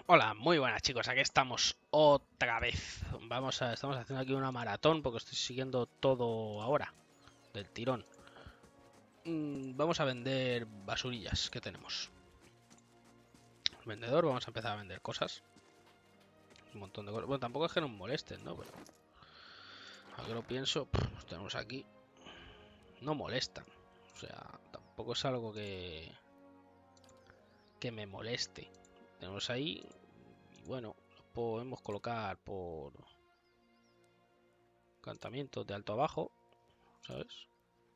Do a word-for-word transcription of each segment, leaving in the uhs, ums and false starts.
Hola, muy buenas chicos, aquí estamos otra vez. Vamos a, estamos haciendo aquí una maratón porque estoy siguiendo todo ahora, del tirón. Mm, vamos a vender basurillas que tenemos. Vendedor, vamos a empezar a vender cosas. Un montón de cosas. Bueno, tampoco es que nos molesten, ¿no? Pero ahora que lo pienso, pues tenemos aquí. No molestan. O sea, tampoco es algo que, que me moleste. Tenemos ahí. Y bueno, los podemos colocar por encantamientos de alto a bajo, ¿sabes?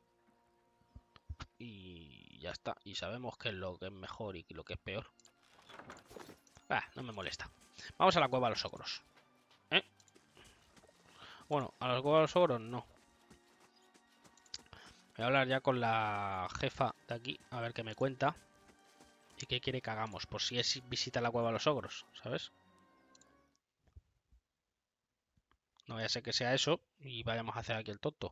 Y ya está. Y sabemos qué es lo que es mejor y lo que es peor. Ah, no me molesta. Vamos a la cueva de los ogros. ¿Eh? Bueno, a la cueva de los ogros no. Voy a hablar ya con la jefa de aquí, a ver qué me cuenta. Y qué quiere que hagamos, por si es visita a la cueva de los ogros, ¿sabes? No vaya a ser que sea eso y vayamos a hacer aquí el tonto.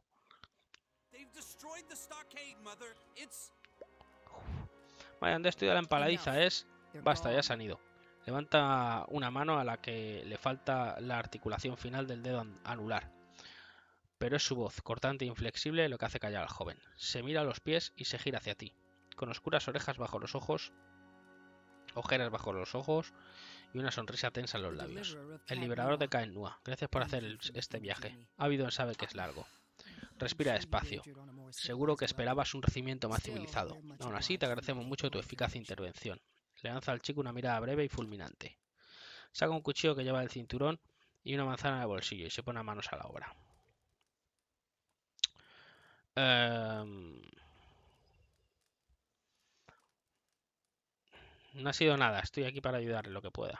Vaya, ¿dónde estoy la empaladiza? Es... Basta, ya se han ido. Levanta una mano a la que le falta la articulación final del dedo anular. Pero es su voz, cortante e inflexible, lo que hace callar al joven. Se mira a los pies y se gira hacia ti, con oscuras orejas bajo los ojos, ojeras bajo los ojos y una sonrisa tensa en los labios. El liberador de Caen Nua, gracias por hacer el- este viaje. Avidon sabe que es largo. Respira despacio. Seguro que esperabas un recibimiento más civilizado. Aún así, te agradecemos mucho tu eficaz intervención. Le lanza al chico una mirada breve y fulminante. Saca un cuchillo que lleva del cinturón y una manzana de bolsillo y se pone manos a la obra. Um, no ha sido nada, estoy aquí para ayudarle lo que pueda.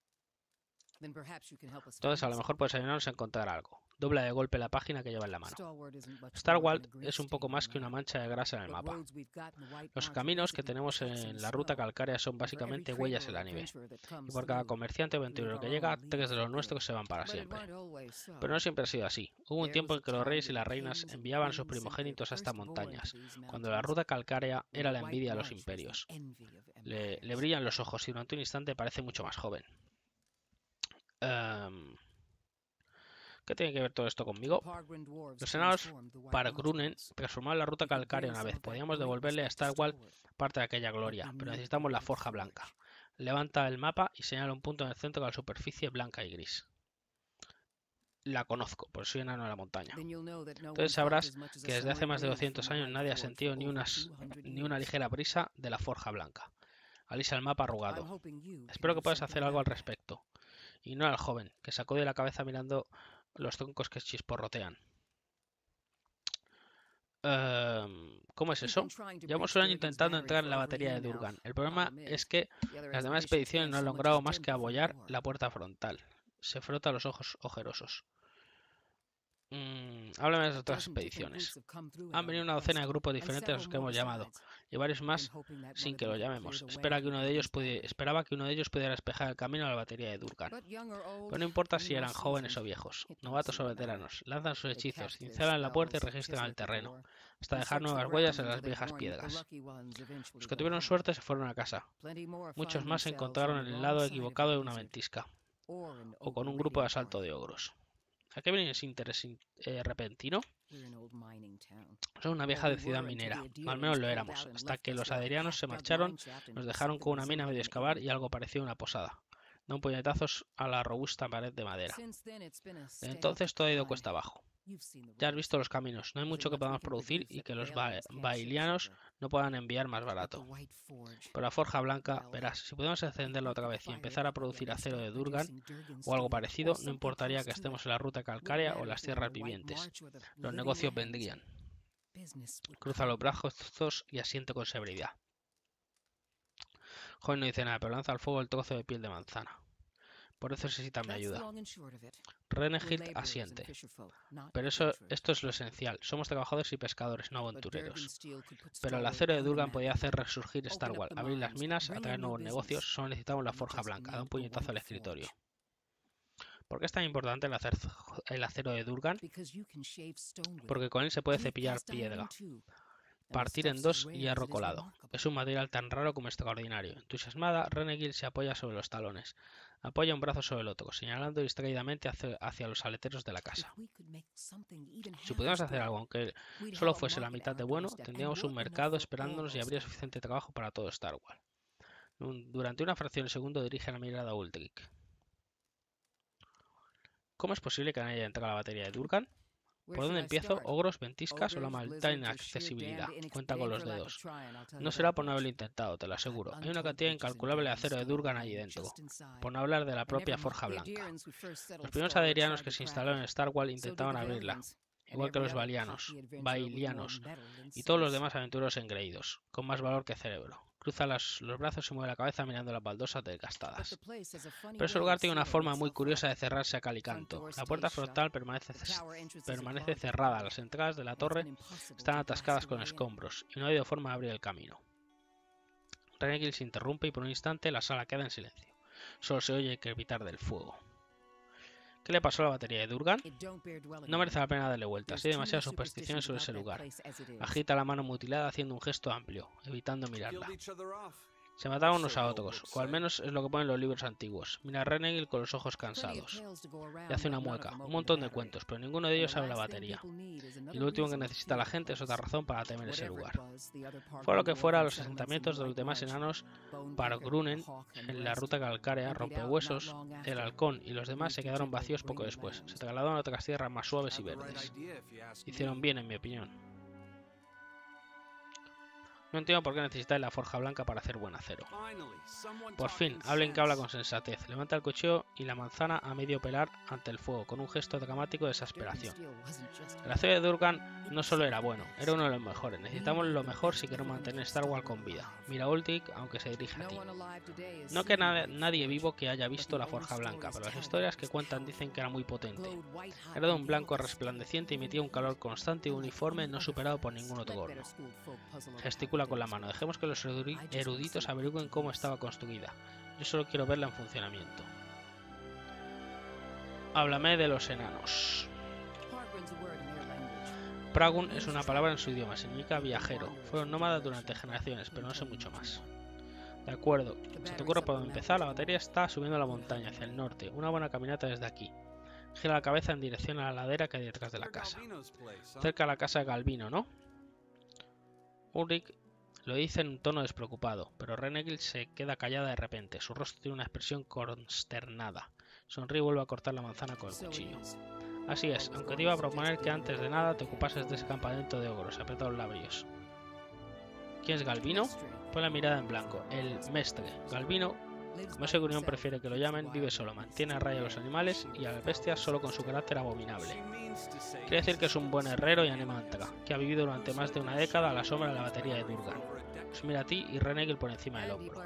Entonces, a lo mejor puedes ayudarnos a encontrar algo. Dobla de golpe la página que lleva en la mano. Starwald es un poco más que una mancha de grasa en el mapa. Los caminos que tenemos en la ruta calcárea son básicamente huellas en la nieve. Y por cada comerciante o aventurero que llega, tres de los nuestros se van para siempre. Pero no siempre ha sido así. Hubo un tiempo en que los reyes y las reinas enviaban sus primogénitos a estas montañas, cuando la ruta calcárea era la envidia de los imperios. Le, le brillan los ojos y durante un instante parece mucho más joven. Um, ¿Qué tiene que ver todo esto conmigo? Los enanos Pargrunen transformaron la ruta calcárea una vez. Podíamos devolverle a Starwald parte de aquella gloria, pero necesitamos la forja blanca. Levanta el mapa y señala un punto en el centro con la superficie blanca y gris. La conozco, por soy enano de la montaña. Entonces sabrás que desde hace más de doscientos años nadie ha sentido ni, unas, ni una ligera brisa de la forja blanca. Alisa el mapa arrugado. Espero que puedas hacer algo al respecto. Ignora al joven, que sacó de la cabeza mirando los troncos que chisporrotean. Uh, ¿Cómo es eso? Llevamos un año intentando entrar en la batería de Durgan. El problema es que las demás expediciones no han logrado más que abollar la puerta frontal. Se frota los ojos ojerosos. Mm, háblame de las otras expediciones. Han venido una docena de grupos diferentes a los que hemos llamado, y varios más sin que lo llamemos. Espera que uno de ellos pudiera, esperaba que uno de ellos pudiera despejar el camino a la batería de Durgan. Pero no importa si eran jóvenes o viejos, novatos o veteranos, lanzan sus hechizos, cincelan la puerta y registran el terreno, hasta dejar nuevas huellas en las viejas piedras. Los que tuvieron suerte se fueron a casa. Muchos más se encontraron en el lado equivocado de una ventisca, o con un grupo de asalto de ogros. ¿A qué viene ese interés eh, repentino? Somos una vieja de ciudad minera, o al menos lo éramos, hasta que los aderianos se marcharon, nos dejaron con una mina a medio excavar y algo parecía una posada. Da un puñetazo a la robusta pared de madera. Desde entonces todo ha ido cuesta abajo. Ya has visto los caminos, no hay mucho que podamos producir y que los ba bailianos no puedan enviar más barato. Pero la forja blanca, verás, si podemos encenderla otra vez y empezar a producir acero de Durgan o algo parecido, no importaría que estemos en la ruta calcárea o en las tierras vivientes. Los negocios vendrían. Cruza los brazos y asiente con severidad. Joven no dice nada, pero lanza al fuego el trozo de piel de manzana. Por eso necesita mi ayuda. Renehild asiente. Pero eso, esto es lo esencial. Somos trabajadores y pescadores, no aventureros. Pero el acero de Durgan podía hacer resurgir Starwald, abrir las minas, atraer nuevos negocios. Solo necesitamos la forja blanca. Da un puñetazo al escritorio. ¿Por qué es tan importante el, hacer, el acero de Durgan? Porque con él se puede cepillar piedra. partir en dos hierro colado. Es un material tan raro como extraordinario. Entusiasmada, Renegil se apoya sobre los talones. Apoya un brazo sobre el otro, señalando distraídamente hacia, hacia los aleteros de la casa. Si pudiéramos hacer algo, aunque solo fuese la mitad de bueno, tendríamos un mercado esperándonos y habría suficiente trabajo para todo Star Wars. Durante una fracción de segundo dirige la mirada a Ulrich. ¿Cómo es posible que nadie haya entrado a la batería de Durgan? ¿Por dónde empiezo? ¿Ogros, ventiscas o la maldita inaccesibilidad? Cuenta con los dedos. No será por no haberlo intentado, te lo aseguro. Hay una cantidad incalculable de acero de Durgan allí dentro. Por no hablar de la propia forja blanca. Los primeros aderianos que se instalaron en Star Wars intentaban abrirla. Igual que los balianos, bailianos y todos los demás aventureros engreídos, con más valor que cerebro. Cruza las, los brazos y mueve la cabeza mirando las baldosas desgastadas. Pero ese lugar tiene una forma muy curiosa de cerrarse a cal y canto. La puerta frontal permanece, permanece cerrada, las entradas de la torre están atascadas con escombros y no ha habido forma de abrir el camino. Renegil se interrumpe y por un instante la sala queda en silencio. Solo se oye el crepitar del fuego. ¿Qué le pasó a la batería de Durgan? No merece la pena darle vueltas, hay demasiadas supersticiones sobre ese lugar. Agita la mano mutilada haciendo un gesto amplio, evitando mirarla. Se mataban unos a otros, o al menos es lo que ponen los libros antiguos. Mira a Renegil con los ojos cansados. Le hace una mueca, un montón de cuentos, pero ninguno de ellos sabe la batería. Y lo último que necesita la gente es otra razón para temer ese lugar. Fuera lo que fuera, los asentamientos de los demás enanos para Grunen, en la ruta calcárea, Rompehuesos, el Halcón y los demás se quedaron vacíos poco después. Se trasladaron a otras tierras más suaves y verdes. Hicieron bien, en mi opinión. No entiendo por qué necesitáis la forja blanca para hacer buen acero. Por fin, hablen que habla con sensatez. Levanta el cuchillo y la manzana a medio pelar ante el fuego, con un gesto dramático de exasperación. El acero de Durgan no solo era bueno, era uno de los mejores. Necesitamos lo mejor si queremos mantener Star Wars con vida. Mira a Ulrich, aunque se dirige a ti. No que na nadie vivo que haya visto la forja blanca, pero las historias que cuentan dicen que era muy potente. Era de un blanco resplandeciente y emitía un calor constante y uniforme no superado por ningún otro horno. Gesticula con la mano. Dejemos que los eruditos averigüen cómo estaba construida. Yo solo quiero verla en funcionamiento. Háblame de los enanos. Pragun es una palabra en su idioma, significa viajero. Fueron nómadas durante generaciones, pero no sé mucho más. De acuerdo. ¿Se te ocurre por dónde empezar? La batería está subiendo la montaña hacia el norte. Una buena caminata desde aquí. Gira la cabeza en dirección a la ladera que hay detrás de la casa. Cerca de la casa de Galvino, ¿no? Ulrich lo dice en un tono despreocupado, pero Renegil se queda callada de repente. Su rostro tiene una expresión consternada. Sonríe y vuelve a cortar la manzana con el cuchillo. Así es, aunque te iba a proponer que antes de nada te ocupases de ese campamento de ogros. Apretó los labios. ¿Quién es Galvino? Pon la mirada en blanco. El mestre. Galvino, como ese gruñón prefiere que lo llamen, vive solo. Mantiene a raya a los animales y a las bestias solo con su carácter abominable. Quiere decir que es un buen herrero y animantra, que ha vivido durante más de una década a la sombra de la batería de Durgan. Pues mira a ti y Renegil por encima del hombro.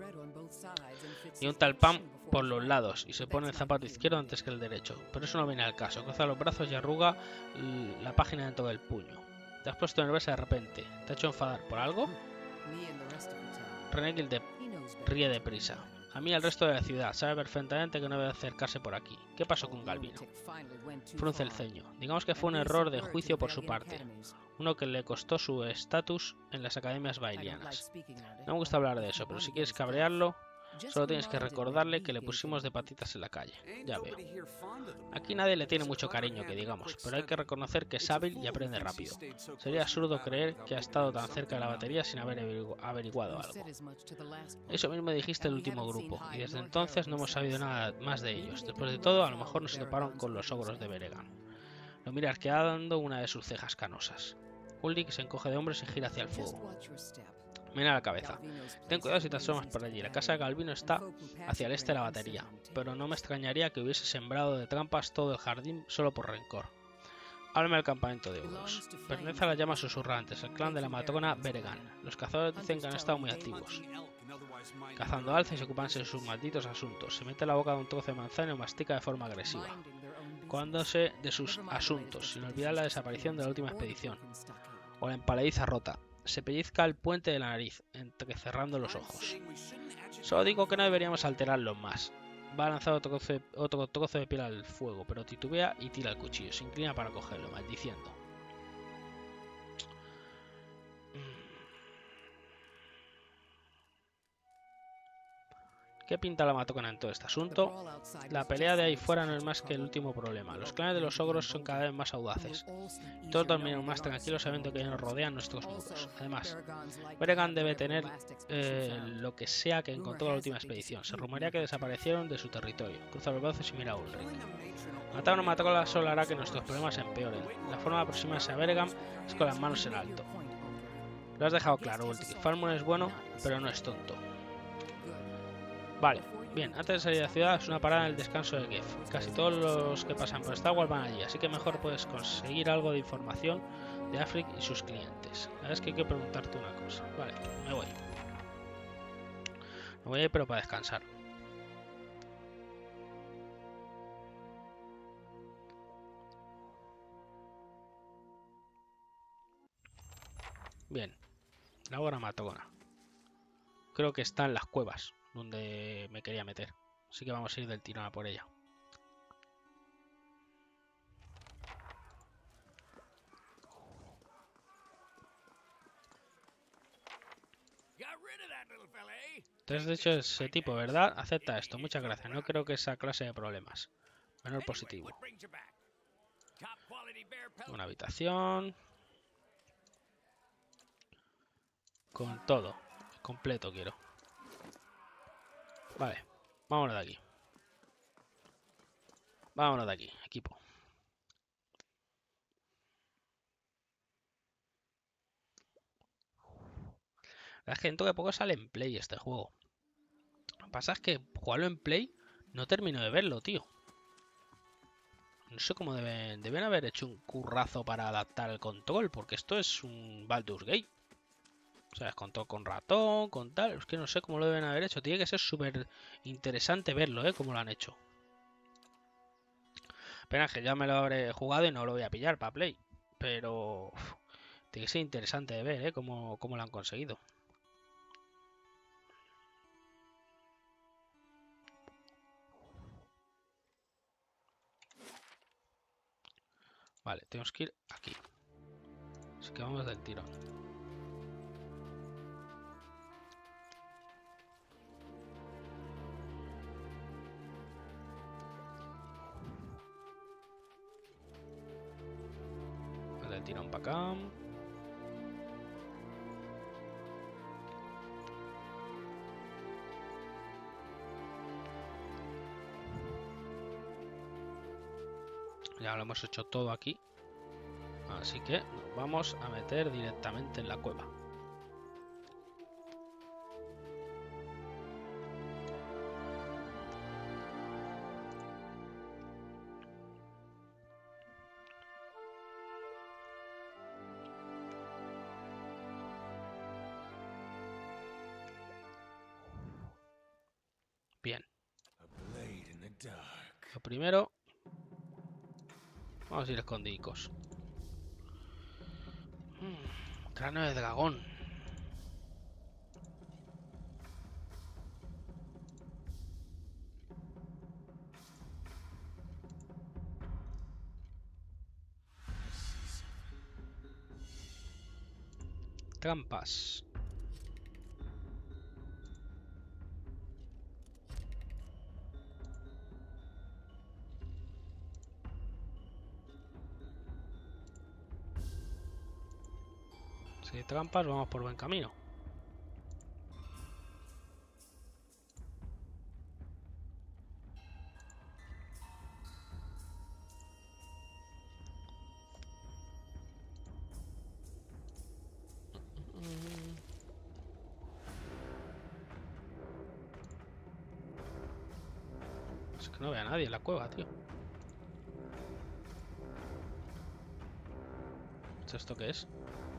Y un tal pan por los lados y se pone el zapato izquierdo antes que el derecho. Pero eso no viene al caso. Cruza los brazos y arruga la página dentro del puño. Te has puesto nerviosa de repente. ¿Te ha hecho enfadar por algo? Renegil de... ríe deprisa. A mí el resto de la ciudad sabe perfectamente que no debe acercarse por aquí. ¿Qué pasó con Galvino? Frunce el ceño. Digamos que fue un error de juicio por su parte. Uno que le costó su estatus en las academias bailianas. No me gusta hablar de eso, pero si quieres cabrearlo, solo tienes que recordarle que le pusimos de patitas en la calle. Ya veo. Aquí nadie le tiene mucho cariño, que digamos, pero hay que reconocer que es hábil y aprende rápido. Sería absurdo creer que ha estado tan cerca de la batería sin haber averiguado algo. Eso mismo dijiste el último grupo, y desde entonces no hemos sabido nada más de ellos. Después de todo, a lo mejor nos toparon con los ogros de Beregan. Lo mira arqueando una de sus cejas canosas. Ulrich se encoge de hombros y gira hacia el fuego. Mira la cabeza. Ten cuidado si te asomas por allí. La casa de Galvino está hacia el este de la batería, pero no me extrañaría que hubiese sembrado de trampas todo el jardín solo por rencor. Háblame del campamento de ogros. Pertenece a las llamas susurrantes, el clan de la matrona Beregan. Los cazadores dicen que han estado muy activos, cazando alces y ocupándose de sus malditos asuntos. Se mete la boca de un trozo de manzana y mastica de forma agresiva, ocupándose de sus asuntos, sin olvidar la desaparición de la última expedición, o la empaladiza rota. Se pellizca el puente de la nariz, entrecerrando los ojos. Solo digo que no deberíamos alterarlos más. Va a lanzar otro trozo, de, otro trozo de piel al fuego, pero titubea y tira el cuchillo. Se inclina para cogerlo, maldiciendo. ¿Qué pinta la Matocona en todo este asunto? La pelea de ahí fuera no es más que el último problema. Los clanes de los ogros son cada vez más audaces. Todos dormirán más tranquilos sabiendo que nos rodean nuestros muros. Además, Beregan debe tener eh, lo que sea que encontró en la última expedición. Se rumorea que desaparecieron de su territorio. Cruza los brazos y mira a Ulrich. Matar a una Matocona solo hará que nuestros problemas se empeoren. La forma de aproximarse a Beregan es con las manos en alto. Lo has dejado claro, Ulrich. Falmon es bueno, pero no es tonto. Vale, bien, antes de salir de la ciudad es una parada en el descanso de Geth. Casi todos los que pasan por Starwall van allí, así que mejor puedes conseguir algo de información de Aelfric y sus clientes. La verdad es que hay que preguntarte una cosa. Vale, me voy. Me voy a ir, pero para descansar. Bien, la hora Matocona. Creo que está en las cuevas donde me quería meter. Así que vamos a ir del tirón a por ella. Entonces, de hecho, ese tipo, ¿verdad? Acepta esto. Muchas gracias. No creo que esa clase de problemas. Menor positivo. Una habitación. Con todo. Completo quiero. Vale. Vámonos de aquí. Vámonos de aquí, equipo. La verdad es que dentro de poco sale en Play este juego. Lo que pasa es que jugarlo en Play no termino de verlo, tío. No sé cómo deben... Deben haber hecho un currazo para adaptar el control, porque esto es un Baldur's Gate. O sea, es control con ratón, con tal... Es que no sé cómo lo deben haber hecho. Tiene que ser súper interesante verlo, ¿eh? Cómo lo han hecho. Pena que ya me lo habré jugado y no lo voy a pillar para Play. Pero... Uf, tiene que ser interesante de ver, ¿eh? Cómo, cómo lo han conseguido. Vale, tenemos que ir aquí. Así que vamos del tirón. Vamos del tirón para acá. Ya lo hemos hecho todo aquí. Así que nos vamos a meter directamente en la cueva. Bien. Lo primero... Vamos a ir escondidicos. Hmm, cráneo de dragón. Trampas. Si hay trampas, vamos por buen camino. Es que no veo a nadie en la cueva, tío. ¿Esto qué es?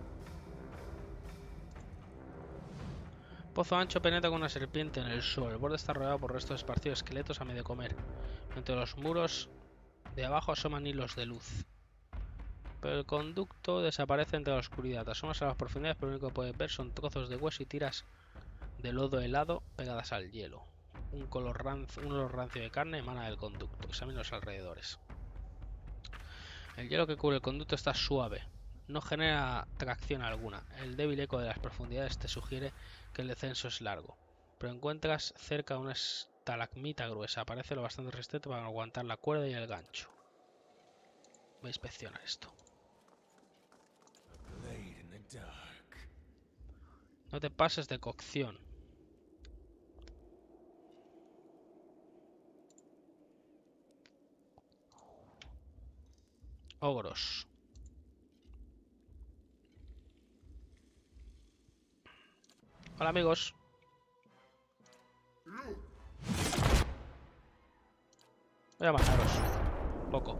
Pozo ancho penetra con una serpiente en el suelo. El borde está rodeado por restos esparcidos de esqueletos a medio comer. Entre los muros de abajo asoman hilos de luz. Pero el conducto desaparece entre la oscuridad. Asomas a las profundidades, pero lo único que puedes ver son trozos de hueso y tiras de lodo helado pegadas al hielo. Un color rancio, un olor rancio de carne emana del conducto. Examina los alrededores. El hielo que cubre el conducto está suave. No genera tracción alguna. El débil eco de las profundidades te sugiere que el descenso es largo. pero encuentras cerca una estalagmita gruesa. Parece lo bastante resistente para aguantar la cuerda y el gancho. Voy a inspeccionar esto. No te pases de cocción. Ogros. Hola amigos. Voy a mataros. Poco.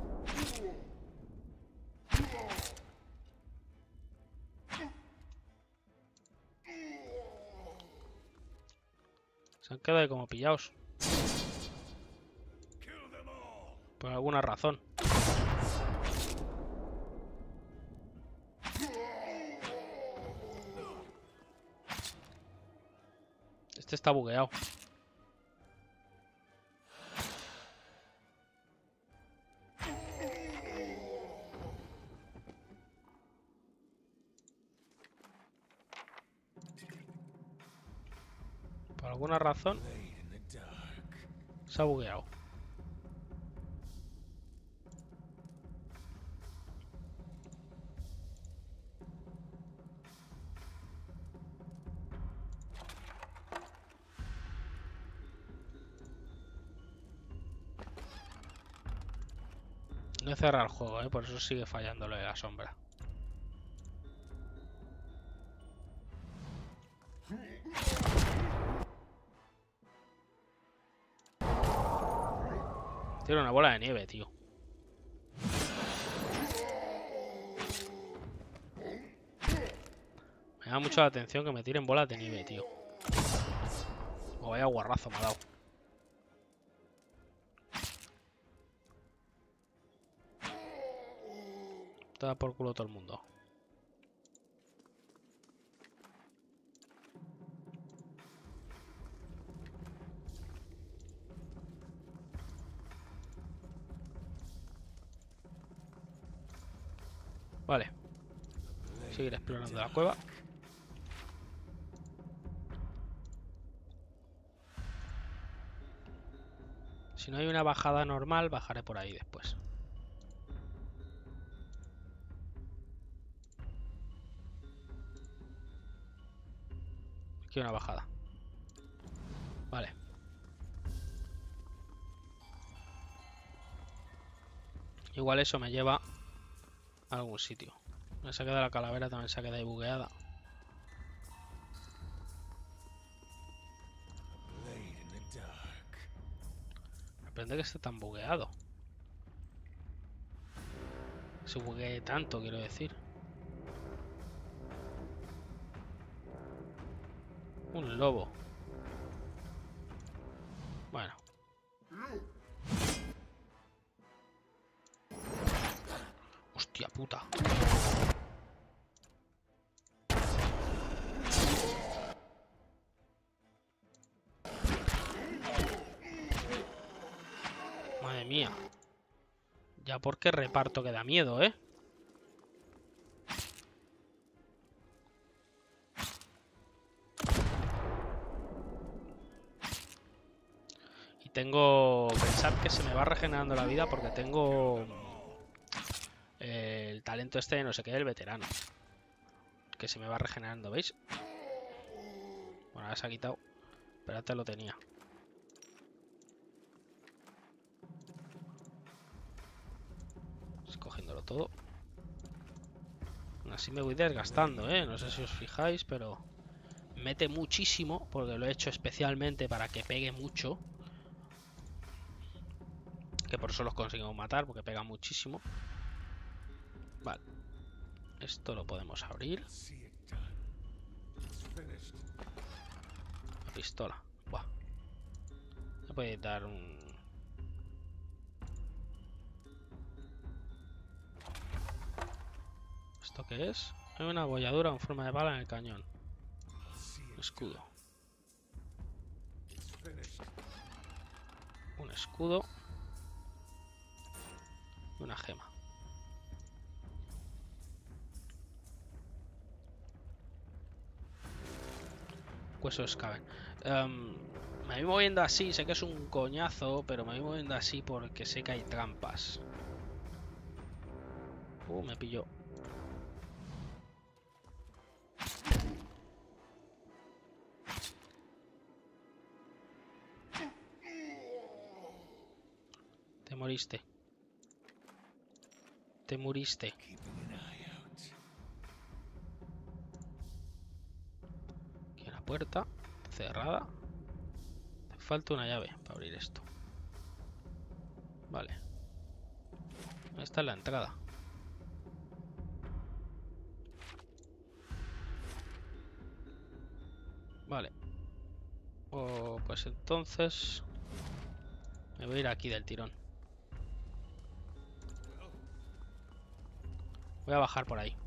Se han quedado ahí como pillados. Por alguna razón. Este está bugueado. Por alguna razón se ha bugueado. No he cerrado el juego, ¿eh? Por eso sigue fallando lo de la sombra. Tiene una bola de nieve, tío. Me llama mucho la atención que me tiren bolas de nieve, tío. O vaya guarrazo me ha dado. Te da por culo todo el mundo. Vale. Seguir explorando la cueva. Si no hay una bajada normal, bajaré por ahí después. Aquí hay una bajada. Vale. Igual eso me lleva a algún sitio. Me se ha quedado la calavera, también se ha quedado ahí bugueada. Me sorprende que esté tan bugueado. Se buguee tanto, quiero decir. Un lobo. Bueno. Hostia puta. Madre mía. Ya porque reparto que da miedo, ¿eh? Y tengo... Pensad que se me va regenerando la vida porque tengo... El talento este de no sé qué, el veterano. Que se me va regenerando, ¿veis? Bueno, ahora se ha quitado. Pero antes lo tenía. Cogiéndolo todo. Así me voy desgastando, ¿eh? No sé si os fijáis, pero... Mete muchísimo, porque lo he hecho especialmente para que pegue mucho. Que por eso los conseguimos matar, porque pega muchísimo. Vale. Esto lo podemos abrir. La pistola. Buah. Me puede dar un... ¿Esto qué es? Hay una abolladura en forma de bala en el cañón. Un escudo. Un escudo. Y una gema. huesos caben. Um, me voy moviendo así, sé que es un coñazo, pero me voy moviendo así porque sé que hay trampas. Uh, me pilló. Te moriste. Te muriste. Aquí una puerta cerrada. Falta una llave para abrir esto. Vale. Esta es la entrada. Vale. Oh, pues entonces me voy a ir aquí del tirón. Voy a bajar por ahí.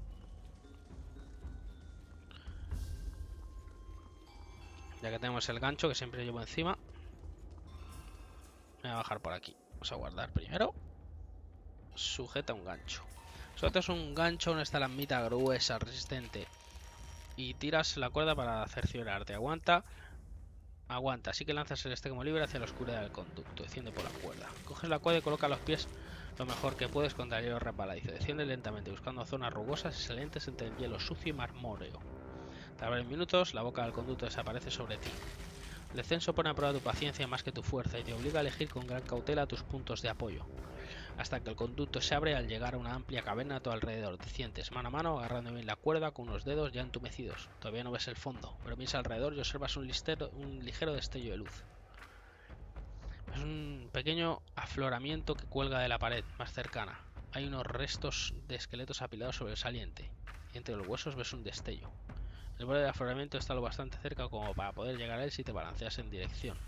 Ya que tenemos el gancho que siempre llevo encima. Voy a bajar por aquí. Vamos a guardar primero. Sujeta un gancho. Sueltas un gancho, una estalamita gruesa, resistente. Y tiras la cuerda para cerciorarte. Aguanta. Aguanta. Así que lanzas el extremo libre hacia la oscuridad del conducto. Desciende por la cuerda. Coges la cuerda y coloca los pies lo mejor que puedes contra el hielo resbaladizo. Desciende lentamente buscando zonas rugosas y salientes entre el hielo sucio y marmóreo. Tras varios minutos, la boca del conducto desaparece sobre ti. El descenso pone a prueba tu paciencia más que tu fuerza y te obliga a elegir con gran cautela tus puntos de apoyo. Hasta que el conducto se abre al llegar a una amplia caverna a tu alrededor. Te sientes mano a mano agarrando bien la cuerda con unos dedos ya entumecidos. Todavía no ves el fondo, pero miras alrededor y observas un, listero, un ligero destello de luz. Es un pequeño afloramiento que cuelga de la pared más cercana. Hay unos restos de esqueletos apilados sobre el saliente, y entre los huesos ves un destello. El borde del afloramiento está lo bastante cerca como para poder llegar a él si te balanceas en dirección.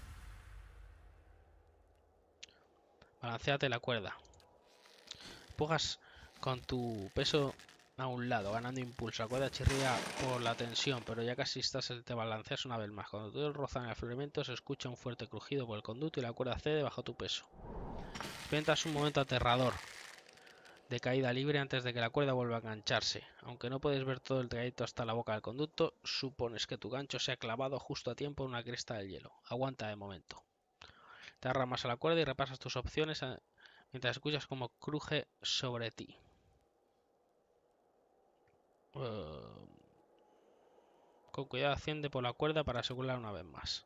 Balanceate la cuerda. Empujas con tu peso a un lado, ganando impulso. La cuerda chirría por la tensión, pero ya casi estás, te balanceas una vez más. Cuando tú rozas en el afloramiento, se escucha un fuerte crujido por el conducto y la cuerda cede bajo tu peso. Experimentas un momento aterrador de caída libre antes de que la cuerda vuelva a engancharse. Aunque no puedes ver todo el trayecto hasta la boca del conducto, supones que tu gancho se ha clavado justo a tiempo en una cresta del hielo. Aguanta de momento. Te agarras a la cuerda y repasas tus opciones mientras escuchas como cruje sobre ti. Uh, con cuidado asciende por la cuerda para asegurarla una vez más.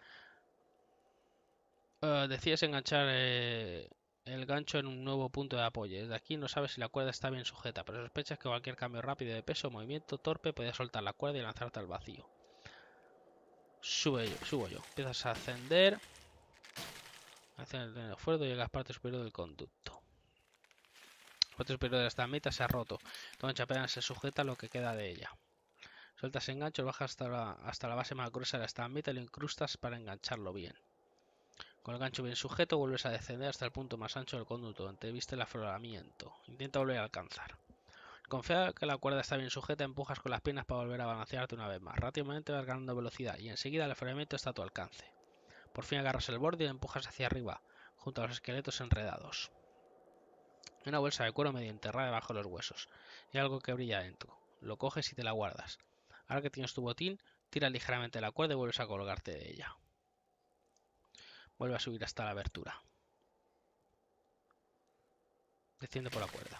Uh, decides enganchar eh, el gancho en un nuevo punto de apoyo. Desde aquí no sabes si la cuerda está bien sujeta, pero sospechas que cualquier cambio rápido de peso o movimiento torpe puede soltar la cuerda y lanzarte al vacío. Sube yo, subo yo. Empiezas a ascender. Hacia el esfuerzo y llegas a la parte superior del conducto. La parte superior de esta mitad se ha roto. Tu ancha apenas se sujeta a lo que queda de ella. Sueltas el engancho, bajas hasta la, hasta la base más gruesa de la estambita y lo incrustas para engancharlo bien. Con el gancho bien sujeto, vuelves a descender hasta el punto más ancho del conducto, donde viste el afloramiento. Intenta volver a alcanzar. Confiado que la cuerda está bien sujeta, empujas con las piernas para volver a balancearte una vez más. Rápidamente vas ganando velocidad y enseguida el afloramiento está a tu alcance. Por fin agarras el borde y lo empujas hacia arriba, junto a los esqueletos enredados. Hay una bolsa de cuero medio enterrada debajo de los huesos y algo que brilla dentro. Lo coges y te la guardas. Ahora que tienes tu botín, tiras ligeramente la cuerda y vuelves a colgarte de ella. Vuelve a subir hasta la abertura. Desciende por la cuerda.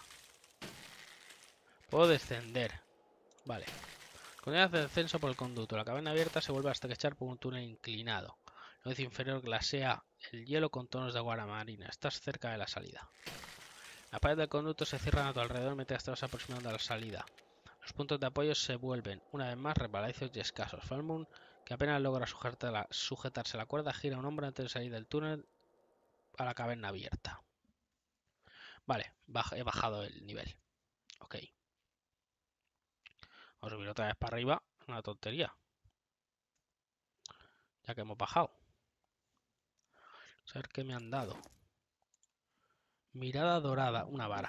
Puedo descender. Vale. Continuas de descenso por el conducto. La caverna abierta se vuelve a estrechar por un túnel inclinado. La luz inferior glasea el hielo con tonos de agua marina. Estás cerca de la salida. Las paredes del conducto se cierran a tu alrededor mientras te vas aproximando a la salida. Los puntos de apoyo se vuelven, una vez más, resbaladizos y escasos. Falmund, que apenas logra sujetarla, sujetarse la cuerda, gira un hombro antes de salir del túnel a la caverna abierta. Vale, he bajado el nivel. Ok. Vamos a subir otra vez para arriba. Una tontería. Ya que hemos bajado. Vamos a ver qué me han dado. Mirada dorada, una vara.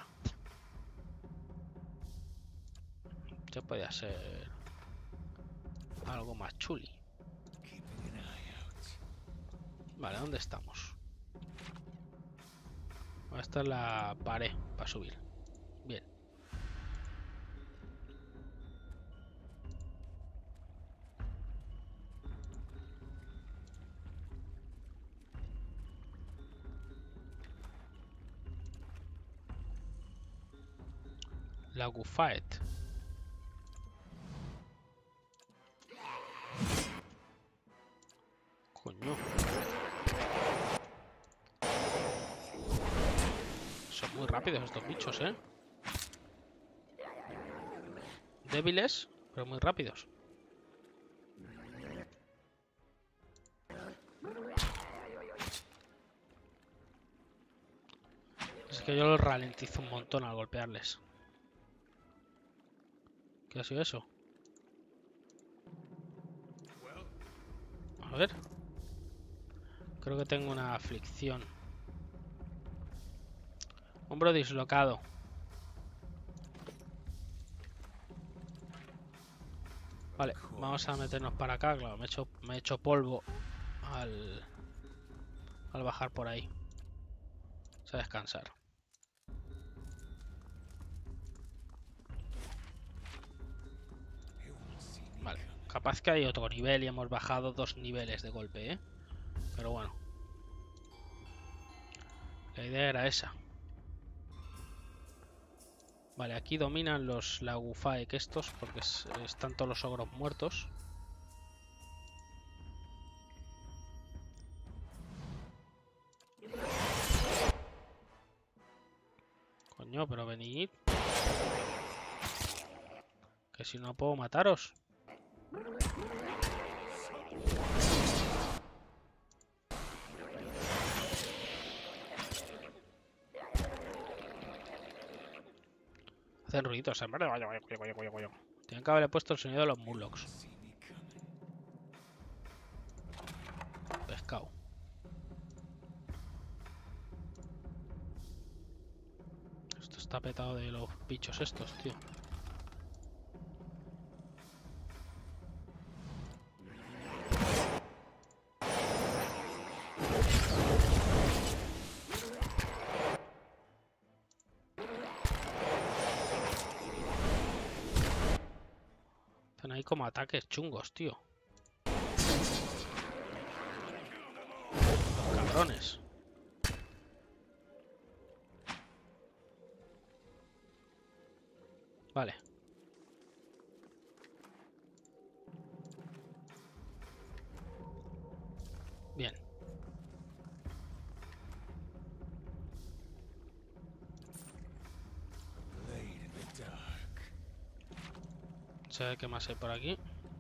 Esto podría ser algo más chuli. Vale, ¿dónde estamos? Esta es la pared para subir. Bien. La Gufaet. Coño. Son muy rápidos estos bichos, ¿eh? Débiles, pero muy rápidos. Es que yo los ralentizo un montón al golpearles. ¿Qué ha sido eso? A ver. Creo que tengo una aflicción. Hombro dislocado. Vale, vamos a meternos para acá. Claro, me he hecho, me he hecho polvo al, al bajar por ahí. Vamos a descansar. Vale, capaz que hay otro nivel y hemos bajado dos niveles de golpe, ¿eh? Pero bueno. La idea era esa. Vale, aquí dominan los Lagufaek estos porque es, están todos los ogros muertos. Coño, pero venid. Que si no puedo mataros. Hacen ruiditos, en verdad. Tienen que haberle puesto el sonido de los Murlocs. Pescado. Esto está petado de los bichos estos, tío. Están ahí como ataques chungos, tío. Los cabrones. Vale. Bien. No sé qué más hay por aquí.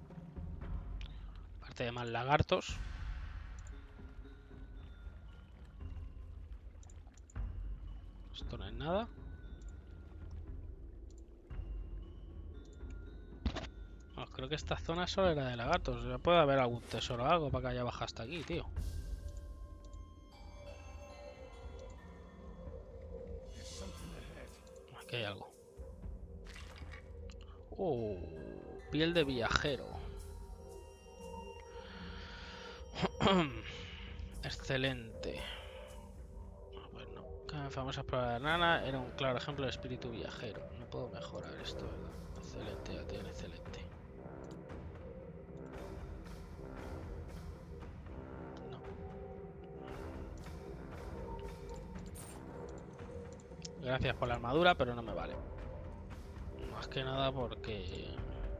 Aparte de más lagartos. Esto no es nada. Bueno, creo que esta zona solo era de lagartos. Ya puede haber algún tesoro o algo para que haya bajado hasta aquí, tío. Aquí hay algo. Oh, piel de viajero. Excelente. Bueno, cada famosa prueba de nana era un claro ejemplo de espíritu viajero. No puedo mejorar esto, ¿verdad? Excelente, ya tiene excelente. No. Gracias por la armadura, pero no me vale. Más que nada porque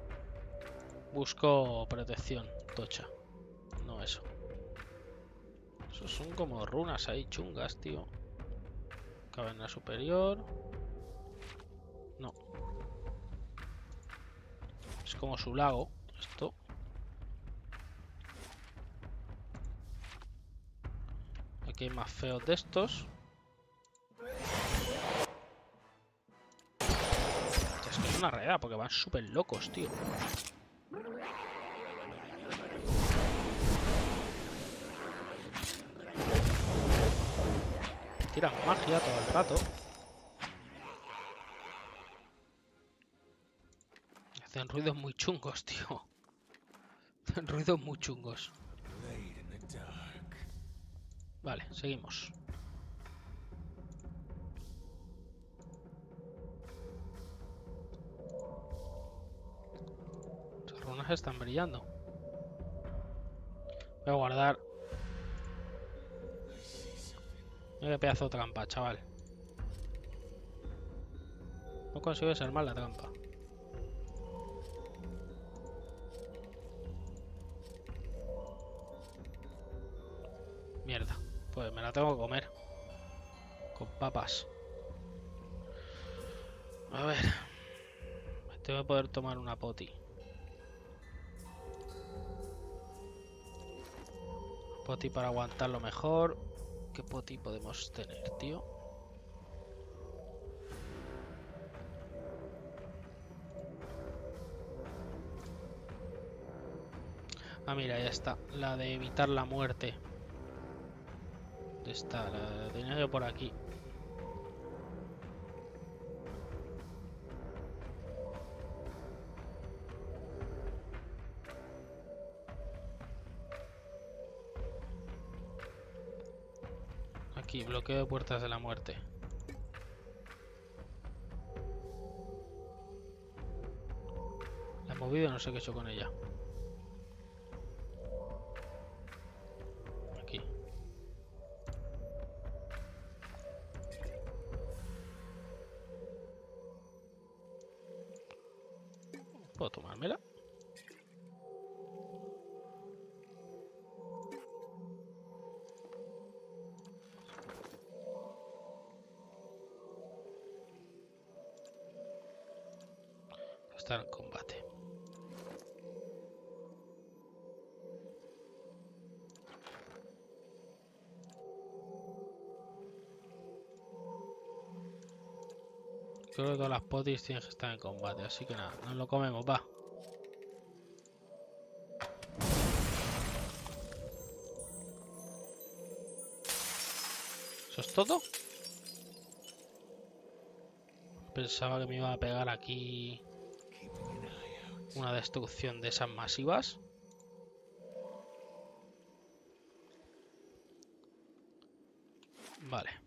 busco protección tocha. No eso. Esos son como runas ahí chungas, tío. Caverna superior. No. Es como su lago. Esto. Aquí hay más feos de estos. Es que es una realidad porque van súper locos, tío. Tiran magia todo el rato. Hacen ruidos muy chungos, tío. Hacen ruidos muy chungos. Vale, seguimos. Las runas están brillando. Voy a guardar. Mira qué pedazo de trampa, chaval. No consigo desarmar la trampa. Mierda. Pues me la tengo que comer. Con papas. A ver. Tengo que poder tomar una poti. Poti para aguantarlo mejor. ¿Qué poti podemos tener, tío? Ah, mira, ya está. La de evitar la muerte. ¿Dónde está? La tenía yo por aquí. Aquí, bloqueo de puertas de la muerte. La he movido, no sé qué he hecho con ella. Aquí. ¿Puedo tomármela? Estar en combate. Creo que todas las potis tienen que estar en combate, así que nada, nos lo comemos, va. ¿Eso es todo? Pensaba que me iba a pegar aquí una destrucción de esas masivas. Vale.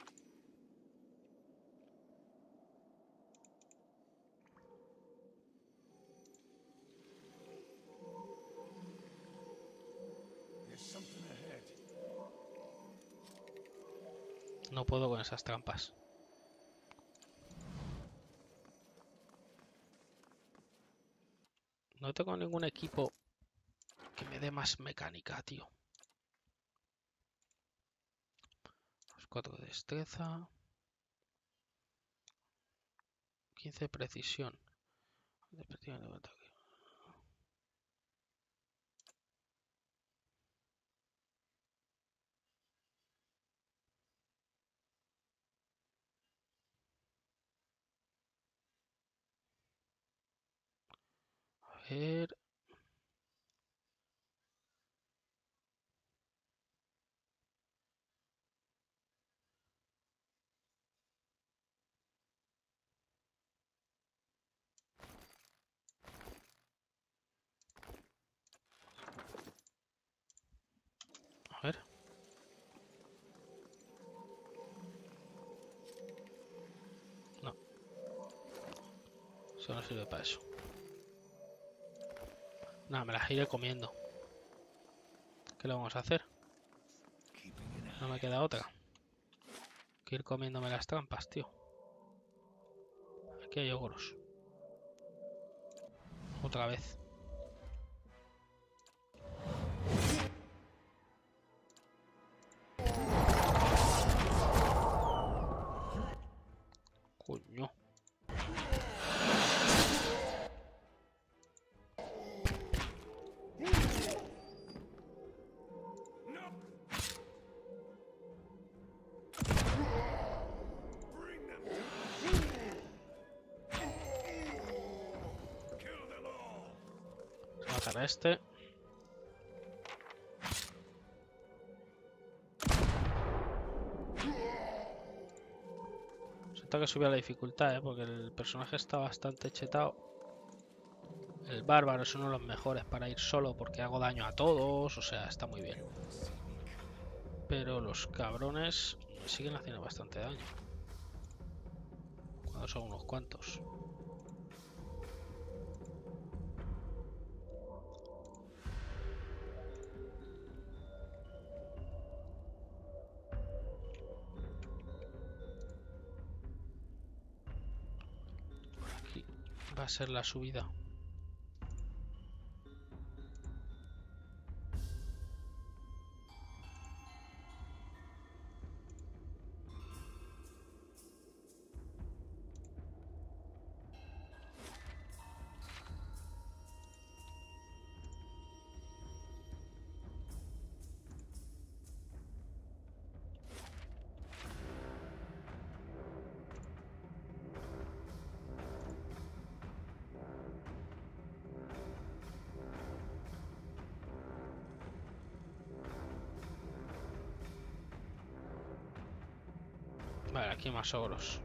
No puedo con esas trampas. No tengo ningún equipo que me dé más mecánica, tío. Los cuatro de destreza. quince de precisión. A ver. A ver. No. Eso no sirve para eso. Nada, me las iré comiendo. ¿Qué le vamos a hacer? No me queda otra que ir comiéndome las trampas, tío. Aquí hay ogros. Otra vez. Coño. Vamos a matar a este. Siento que subía la dificultad, ¿eh? Porque el personaje está bastante chetado. El bárbaro es uno de los mejores para ir solo porque hago daño a todos, o sea, está muy bien. Pero los cabrones me siguen haciendo bastante daño. Cuando son unos cuantos. va a ser la subida. Vale, aquí más ogros.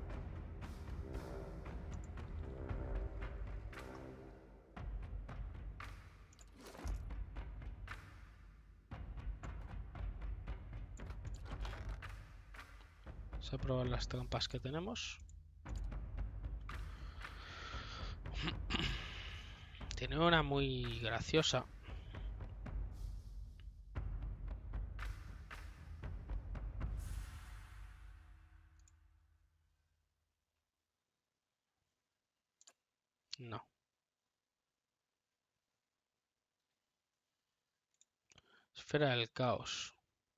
Vamos a probar las trampas que tenemos. Tiene una muy graciosa. No. Esfera del caos.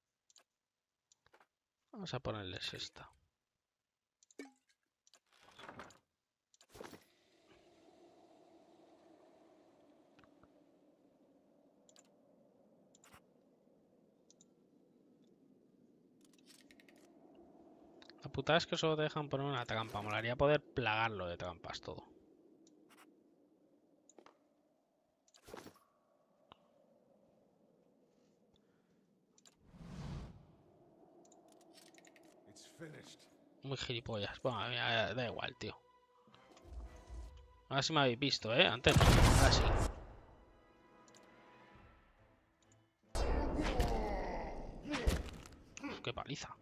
Vamos a ponerles esta. La putada es que solo te dejan poner una trampa. Molaría poder plagarlo de trampas todo. Muy gilipollas. Bueno, mira, da igual, tío. Ahora sí me habéis visto, ¿eh? Antes no. Ahora sí. Uf, qué paliza.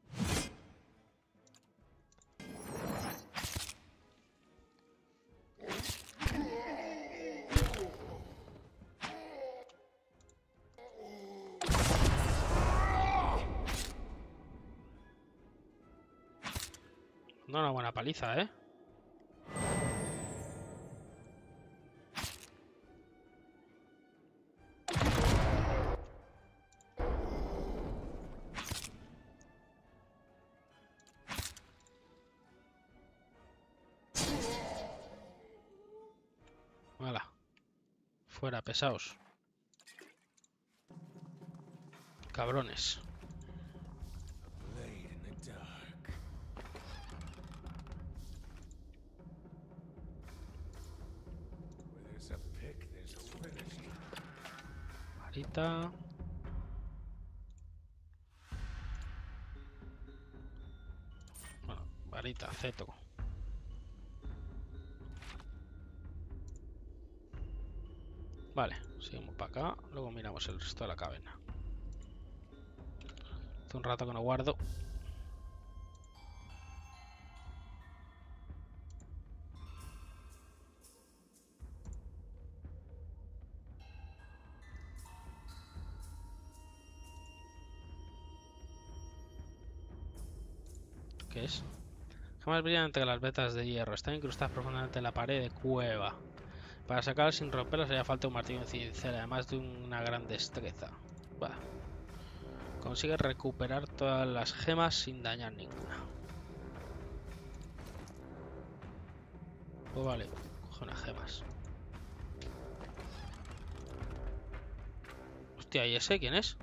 No, una buena paliza, ¿eh? Hala. Fuera, pesados. Cabrones. Varita. Bueno, varita, ceto. Vale, seguimos para acá. Luego miramos el resto de la caverna. Hace un rato que no guardo. ¿Qué es? Gemas brillan entre las vetas de hierro. Están incrustadas profundamente en la pared de cueva. Para sacarlas sin romperlas haría falta un martillo y cincel, además de una gran destreza. Bah. Consigue recuperar todas las gemas sin dañar ninguna. Pues vale, coge unas gemas. Hostia, ¿y ese quién es?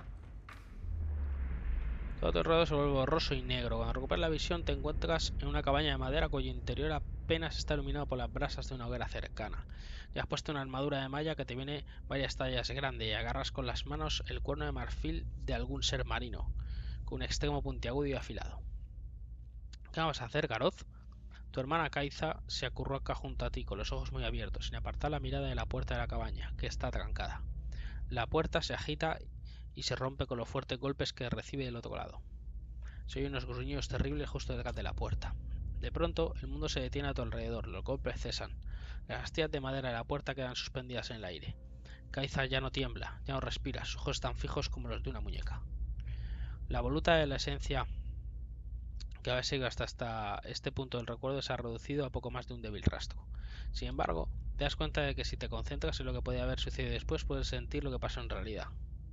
Todo tu alrededor se vuelve borroso y negro. Cuando recuperas la visión te encuentras en una cabaña de madera cuyo interior apenas está iluminado por las brasas de una hoguera cercana. Ya has puesto una armadura de malla que te viene varias tallas grande y agarras con las manos el cuerno de marfil de algún ser marino, con un extremo puntiagudo y afilado. ¿Qué vamos a hacer, Garoz? Tu hermana Kaiza se acurruca junto a ti con los ojos muy abiertos, sin apartar la mirada de la puerta de la cabaña, que está trancada. La puerta se agita y se rompe con los fuertes golpes que recibe del otro lado. Se oyen unos gruñidos terribles justo detrás de la puerta. De pronto, el mundo se detiene a tu alrededor, los golpes cesan. Las astillas de madera de la puerta quedan suspendidas en el aire. Kaiza ya no tiembla, ya no respira, sus ojos están fijos como los de una muñeca. La voluta de la esencia que había seguido hasta, hasta este punto del recuerdo se ha reducido a poco más de un débil rastro. Sin embargo, te das cuenta de que si te concentras en lo que puede haber sucedido después, puedes sentir lo que pasó en realidad.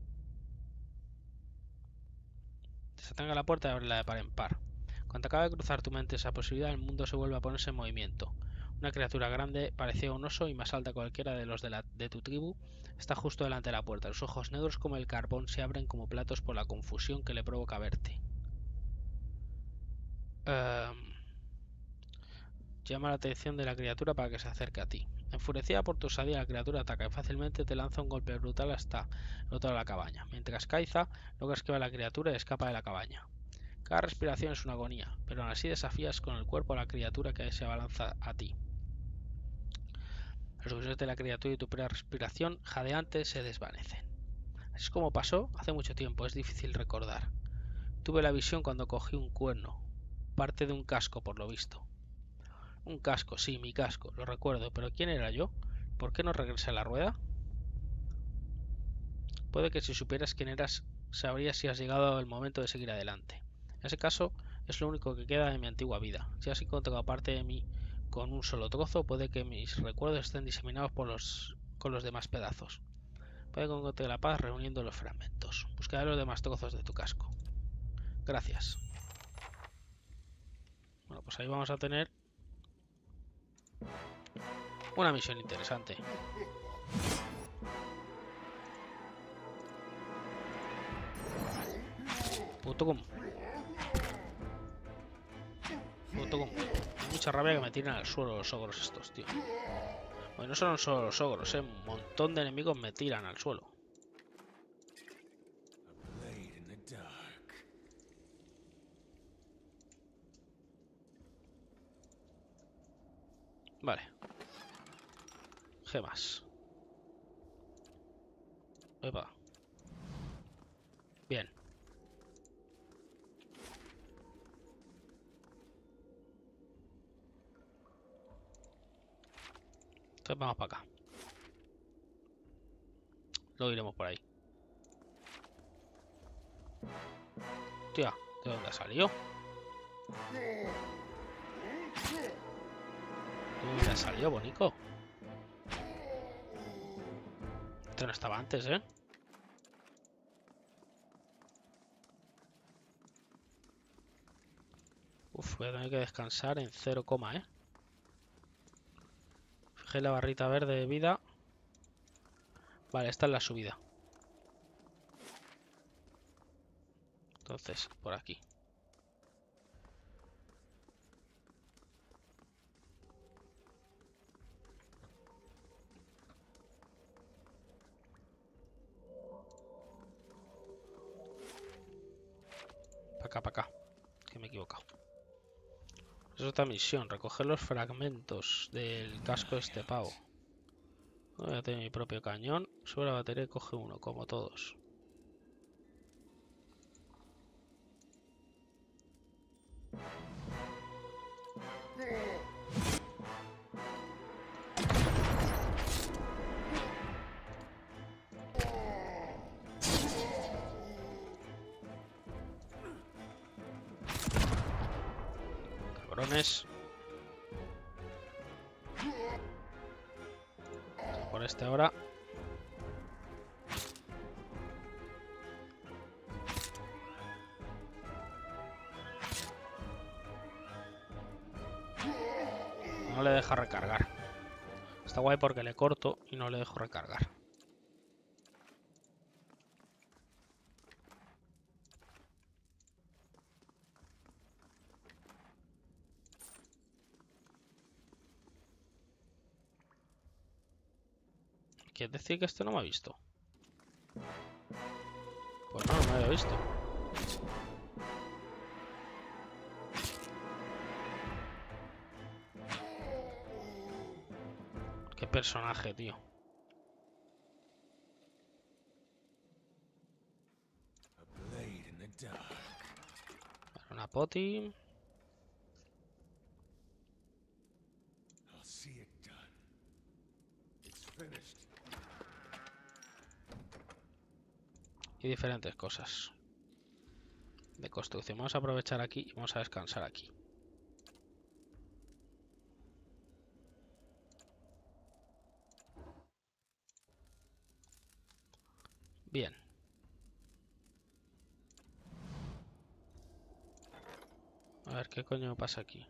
Se atanca la puerta y abre la de par en par. Cuando acaba de cruzar tu mente esa posibilidad, el mundo se vuelve a ponerse en movimiento. Una criatura grande, parecía un oso y más alta que cualquiera de los de, la, de tu tribu, está justo delante de la puerta. Los ojos negros como el carbón se abren como platos por la confusión que le provoca verte. Um, llama la atención de la criatura para que se acerque a ti. Enfurecida por tu osadía, la criatura ataca y fácilmente te lanza un golpe brutal hasta el otro de la cabaña. Mientras Kaiza logra esquivar a la criatura y escapa de la cabaña. Cada respiración es una agonía, pero aún así desafías con el cuerpo a la criatura que se abalanza a ti. Los huesos de la criatura y tu propia respiración jadeante se desvanecen. Así es como pasó hace mucho tiempo, es difícil recordar. Tuve la visión cuando cogí un cuerno, parte de un casco por lo visto. Un casco, sí, mi casco, lo recuerdo, pero ¿quién era yo? ¿Por qué no regresé a la rueda? Puede que si supieras quién eras, sabrías si has llegado al momento de seguir adelante. En ese caso, es lo único que queda de mi antigua vida. Si has encontrado parte de mí con un solo trozo, puede que mis recuerdos estén diseminados por los, con los demás pedazos. Puede que encuentre la paz reuniendo los fragmentos. Buscaré los demás trozos de tu casco. Gracias. Bueno, pues ahí vamos a tener una misión interesante. Putucum. Putucum. Hay mucha rabia que me tiran al suelo los ogros estos, tío. Bueno, no son solo los ogros, ¿eh? Un montón de enemigos me tiran al suelo. Vale. Gemas. Epa. Bien. Entonces vamos para acá. Luego iremos por ahí. Tía, ¿de dónde ha salido? ¿De dónde ha salido, bonico? Esto no estaba antes, ¿eh? Uf, voy a tener que descansar en cero, ¿eh? Fijé la barrita verde de vida. Vale, esta es la subida. Entonces, por aquí. Para acá, para acá. Que me he equivocado. Es otra misión. Recoger los fragmentos del casco de este pavo. Voy a tener mi propio cañón. Sube la batería y coge uno, como todos. Cabrones. Por este ahora. No le deja recargar. Está guay porque le corto y no le dejo recargar. ¿Quieres decir que este no me ha visto? Pues no, no me había visto. Qué personaje, tío. Una poti. Y diferentes cosas de construcción. Vamos a aprovechar aquí y vamos a descansar aquí. Bien. A ver qué coño pasa aquí.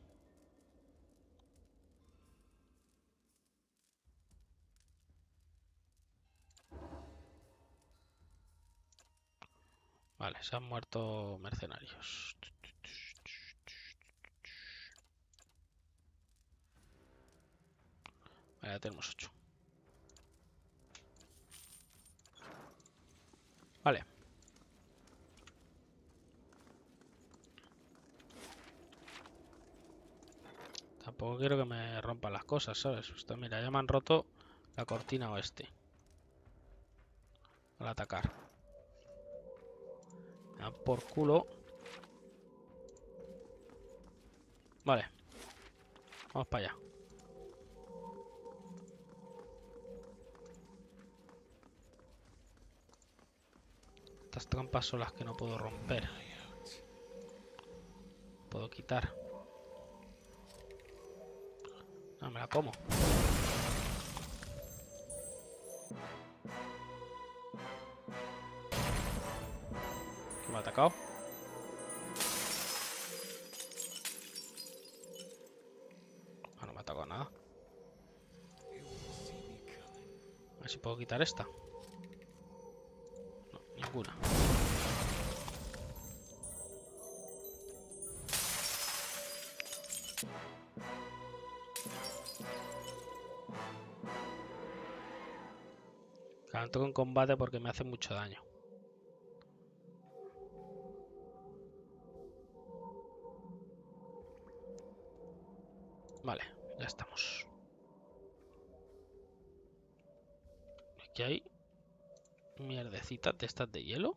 Vale, se han muerto mercenarios. Vale, ya tenemos ocho. Vale. Tampoco quiero que me rompan las cosas, ¿sabes? Esto, mira, ya me han roto la cortina oeste. Al atacar. Me dan por culo. Vale. Vamos para allá. Estas trampas son las que no puedo romper. Puedo quitar. No, me la como. ¿Qué me ha atacado? Ah, no me ha atacado nada. A ver si puedo quitar esta. No, ninguna. Claro, entro en combate porque me hace mucho daño. Vale, ya estamos. Aquí hay mierdecitas de estas de hielo.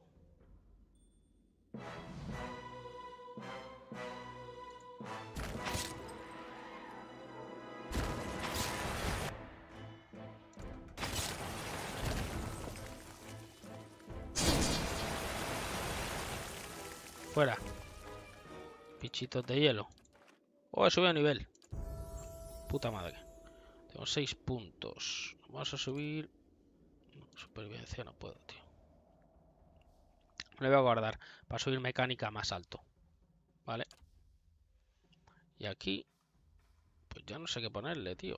Fuera. Pichitos de hielo. Oh, he subido a nivel. Puta madre. Tengo seis puntos. Vamos a subir. Supervivencia no puedo, tío. Me lo voy a guardar para subir mecánica más alto. Vale. Y aquí, pues ya no sé qué ponerle, tío.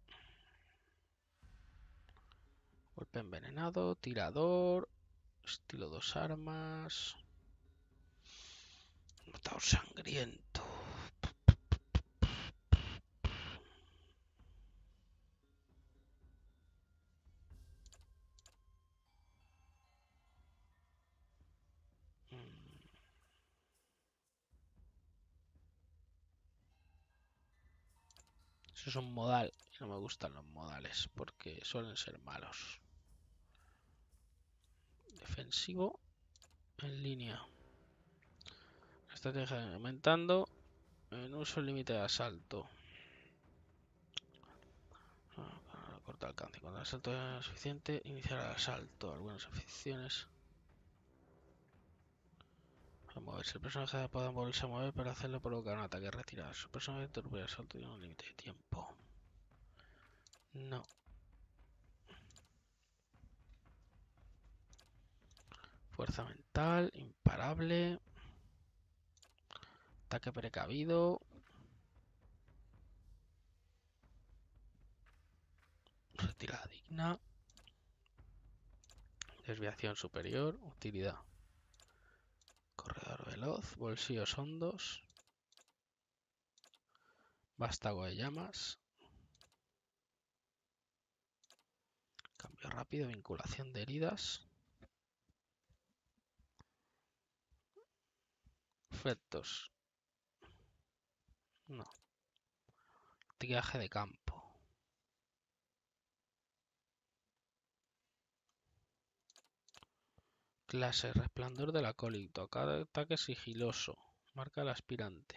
Golpe envenenado, tirador, estilo dos armas. Matador sangriento. Eso es un modal. No me gustan los modales porque suelen ser malos. Defensivo en línea. Estrategia aumentando. En uso límite de asalto. Corta alcance. Cuando el asalto es suficiente, iniciar el asalto. Algunas aficiones. A moverse. El personaje puede volverse a mover para hacerlo provocar un ataque retirado. Su personaje interrumpe el asalto y un límite de tiempo. No. Fuerza mental, imparable. Ataque precavido. Retirada digna. Desviación superior. Utilidad. Corredor veloz. Bolsillos hondos. Vástago de llamas. Cambio rápido. Vinculación de heridas. Efectos. No. Triaje de campo. Clase, resplandor del acólito. Cada ataque sigiloso. Marca el aspirante.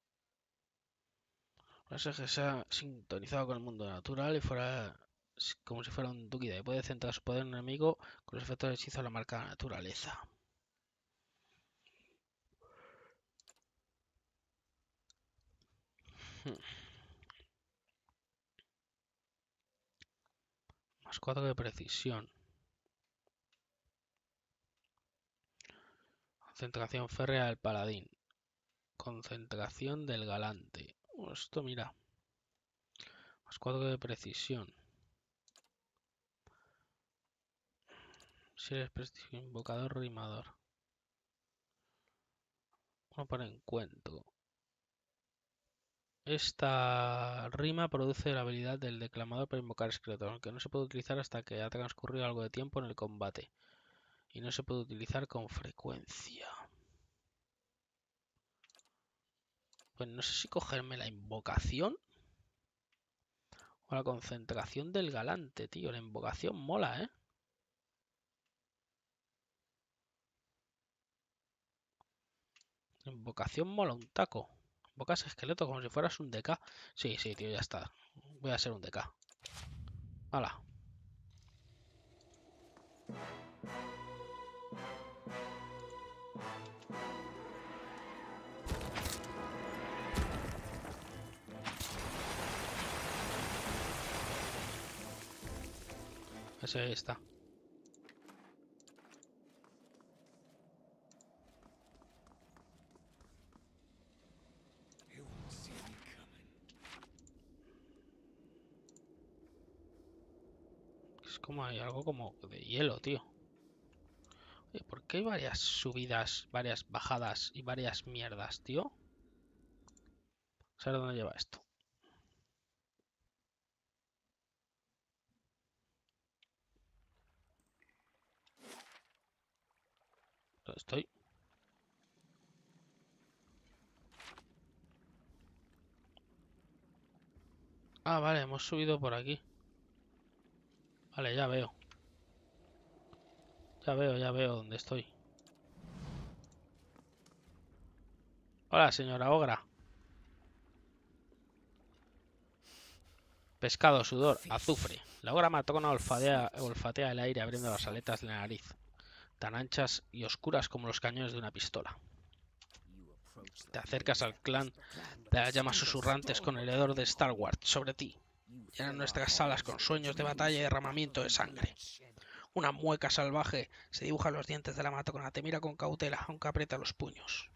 Clase que sea sintonizado con el mundo natural y fuera como si fuera un druida y puede centrar su poder en un enemigo con los efectos de hechizo a la marca de la naturaleza. Más cuatro de precisión. Concentración férrea del paladín. Concentración del galante. Oh, esto mira. Más cuatro de precisión. Si eres prestigio, invocador, rimador. Uno por encuentro. Esta rima produce la habilidad del declamador para invocar esqueletos, aunque no se puede utilizar hasta que ha transcurrido algo de tiempo en el combate. Y no se puede utilizar con frecuencia. Pues no sé si cogerme la invocación o la concentración del galante, tío. La invocación mola, ¿eh? La invocación mola un taco. Invocas esqueleto como si fueras un D K. Sí, sí, tío, ya está. Voy a ser un D K. ¡Hala! Ese ahí está. Es como hay algo como de hielo, tío. Oye, ¿por qué hay varias subidas, varias bajadas y varias mierdas, tío? ¿Sabes dónde lleva esto? ¿Dónde estoy? Ah, vale, hemos subido por aquí. Vale, ya veo. Ya veo, ya veo dónde estoy. Hola, señora Ogra. Pescado, sudor, azufre. La ogra matona olfatea, olfatea el aire abriendo las aletas de la nariz, tan anchas y oscuras como los cañones de una pistola. Te acercas al clan de las llamas susurrantes con el hedor de Star Wars sobre ti. Llenan nuestras salas con sueños de batalla y derramamiento de sangre. Una mueca salvaje se dibuja en los dientes de la matona. Te mira con cautela, aunque aprieta los puños.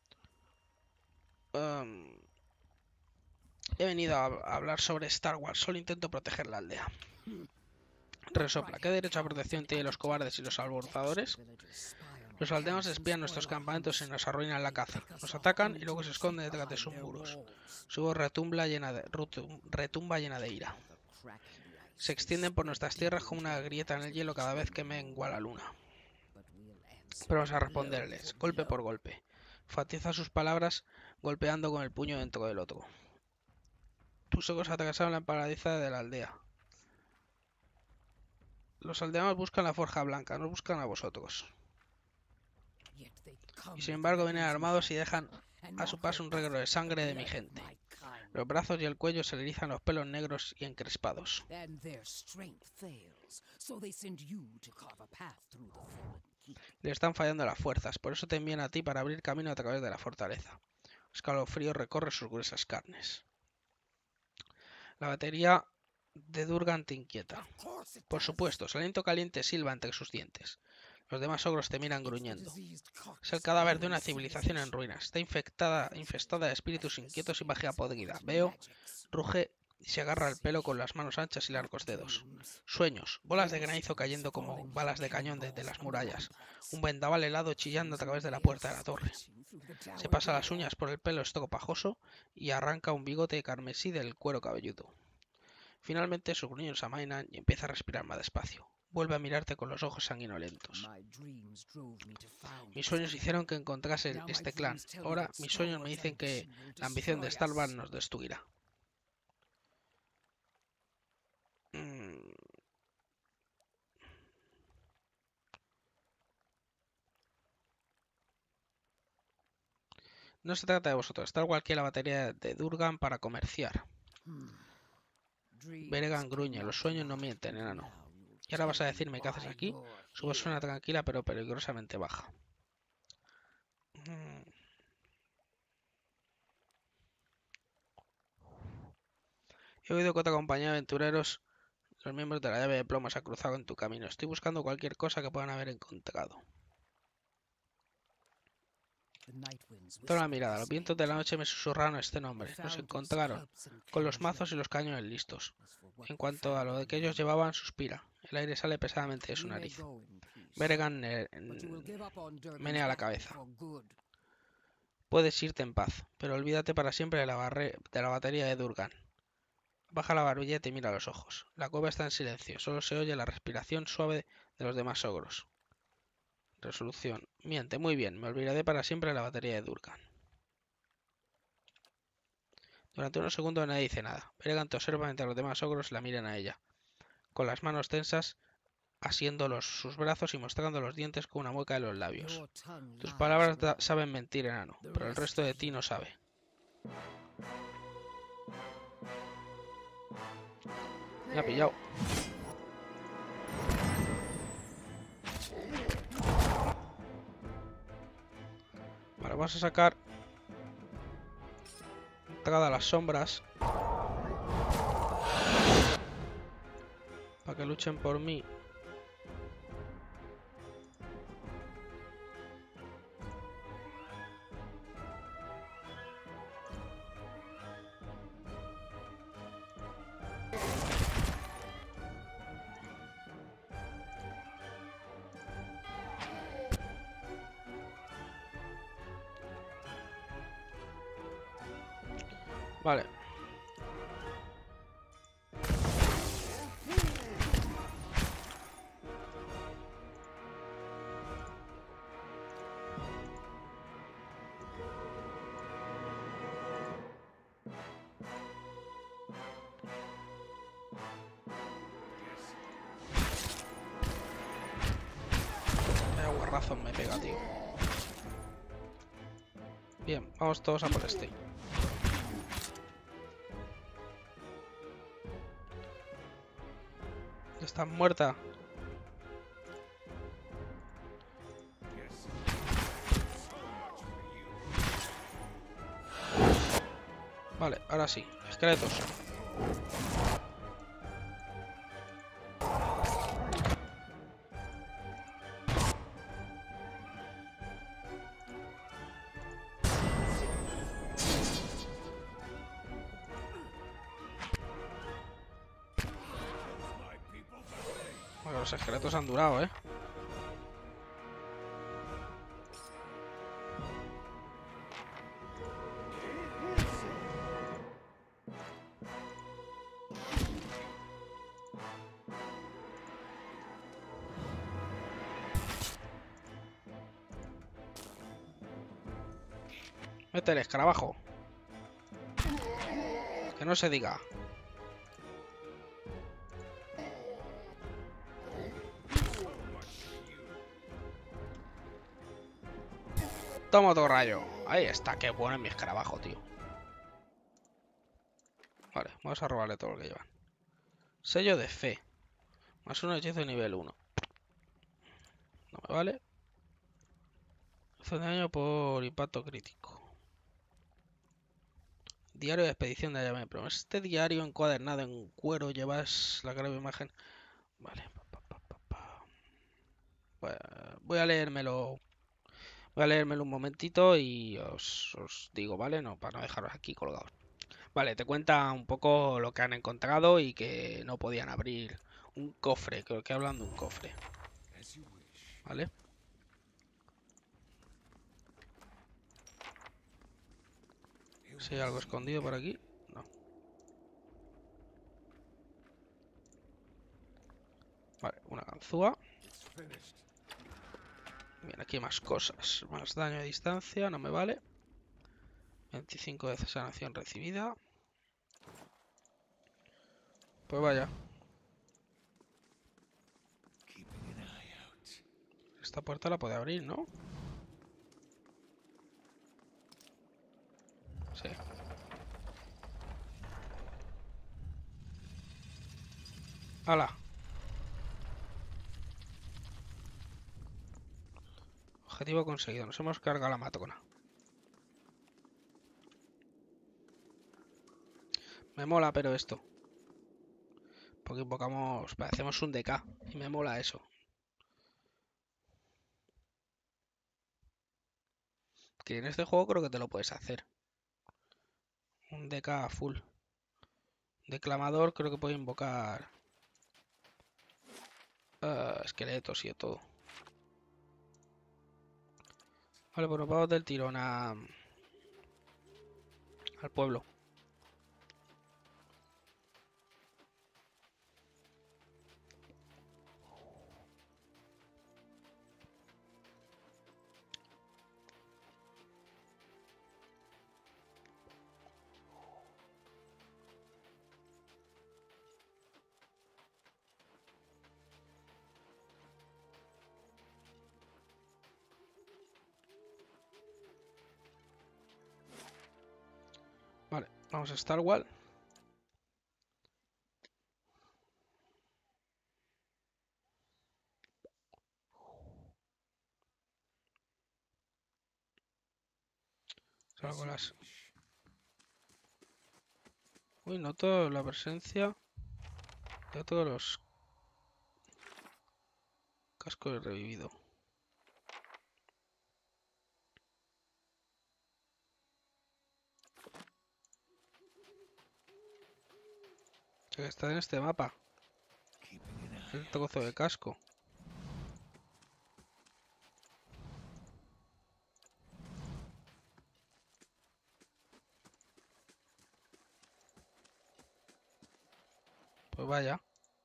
Um, he venido a hablar sobre Star Wars. Solo intento proteger la aldea. Resopla. ¿Qué derecho a protección tienen los cobardes y los alborotadores? Los aldeanos espían nuestros campamentos y nos arruinan la caza. Nos atacan y luego se esconden detrás de sus muros. Su voz retumba llena de, retumba llena de ira. Se extienden por nuestras tierras como una grieta en el hielo cada vez que mengua la luna. Pero vamos a responderles, golpe por golpe. Enfatiza sus palabras golpeando con el puño dentro del otro. Tus ojos atravesaron la paradiza de la aldea. Los aldeanos buscan la forja blanca, no buscan a vosotros. Y sin embargo vienen armados y dejan a su paso un reguero de sangre de mi gente. Los brazos y el cuello se le erizan los pelos negros y encrespados. Le están fallando las fuerzas, por eso te envían a ti para abrir camino a través de la fortaleza. Escalofrío recorre sus gruesas carnes. La batería de Durgan te inquieta. Por supuesto, su aliento caliente silba entre sus dientes. Los demás ogros te miran gruñendo. Es el cadáver de una civilización en ruinas. Está infectada, infestada de espíritus inquietos y magia podrida. Veo, ruge y se agarra el pelo con las manos anchas y largos dedos. Sueños, bolas de granizo cayendo como balas de cañón desde las murallas. Un vendaval helado chillando a través de la puerta de la torre. Se pasa las uñas por el pelo estropajoso y arranca un bigote carmesí del cuero cabelludo. Finalmente sus gruños amainan y empieza a respirar más despacio. Vuelve a mirarte con los ojos sanguinolentos. Mis sueños hicieron que encontrase este clan. Ahora mis sueños me dicen que la ambición de Star Wars nos destruirá. Mm. No se trata de vosotros. Star Wars quiere la batería de Durgan para comerciar. Beregan gruñe. Los sueños no mienten, enano. ¿Y ahora vas a decirme qué haces aquí? Su voz suena tranquila pero peligrosamente baja. Mm. He oído que otra compañía de aventureros, los miembros de la llave de plomo, se ha cruzado en tu camino. Estoy buscando cualquier cosa que puedan haber encontrado. Toda la mirada. Los vientos de la noche me susurraron este nombre. Nos encontraron, con los mazos y los cañones listos. En cuanto a lo de que ellos llevaban, suspira. El aire sale pesadamente de su nariz. Beregan menea la cabeza. Puedes irte en paz, pero olvídate para siempre de la, barre de la batería de Durgan. Baja la barbilla y te mira a los ojos. La cueva está en silencio, solo se oye la respiración suave de los demás ogros. Resolución. Miente, muy bien, me olvidaré para siempre de la batería de Durgan. Durante unos segundos nadie dice nada. Beregan te observa mientras los demás ogros la miran a ella, con las manos tensas, asiendo los, sus brazos y mostrando los dientes con una mueca de los labios. Tus palabras saben mentir, enano, pero el resto de ti no sabe. Me ha pillado. Vale, vamos a sacar entrada a las sombras para que luchen por mí. Vale. Vaya guarrazón me pega, tío. Bien, vamos todos a por este. Está muerta. Vale, ahora sí. Esqueletos. Bueno, los esqueletos han durado, ¿eh? Mete el escarabajo. Que no se diga. Toma otro rayo. Ahí está, qué bueno es mi escarabajo, tío. Vale, vamos a robarle todo lo que llevan. Sello de fe. Más un hechizo de nivel uno. No me vale. Hace daño por impacto crítico. Diario de expedición de Ayame. Pero este diario encuadernado en cuero llevas la grave imagen. Vale. Voy a leérmelo. Voy a leérmelo un momentito y os, os digo, ¿vale? No, para no dejaros aquí colgados. Vale, te cuenta un poco lo que han encontrado y que no podían abrir un cofre. Creo que hablan de un cofre. ¿Vale? Si hay algo escondido por aquí. No. Vale, una ganzúa. Bien, aquí hay más cosas. Más daño a distancia, no me vale. veinticinco de sanación recibida. Pues vaya. Esta puerta la puede abrir, ¿no? Sí. ¡Hala! Objetivo conseguido. Nos hemos cargado la matona. Me mola, pero esto. Porque invocamos... Hacemos un D K. Y me mola eso. Que en este juego creo que te lo puedes hacer. Un D K full. Declamador creo que puede invocar uh, esqueletos y de todo. Vale, pues nos vamos del tirón a... al pueblo. Vale, vamos a Starwall. Salgo las... Uy, noto la presencia de todos los cascos revivido. O sea que está en este mapa. El trozo de casco. Pues vaya.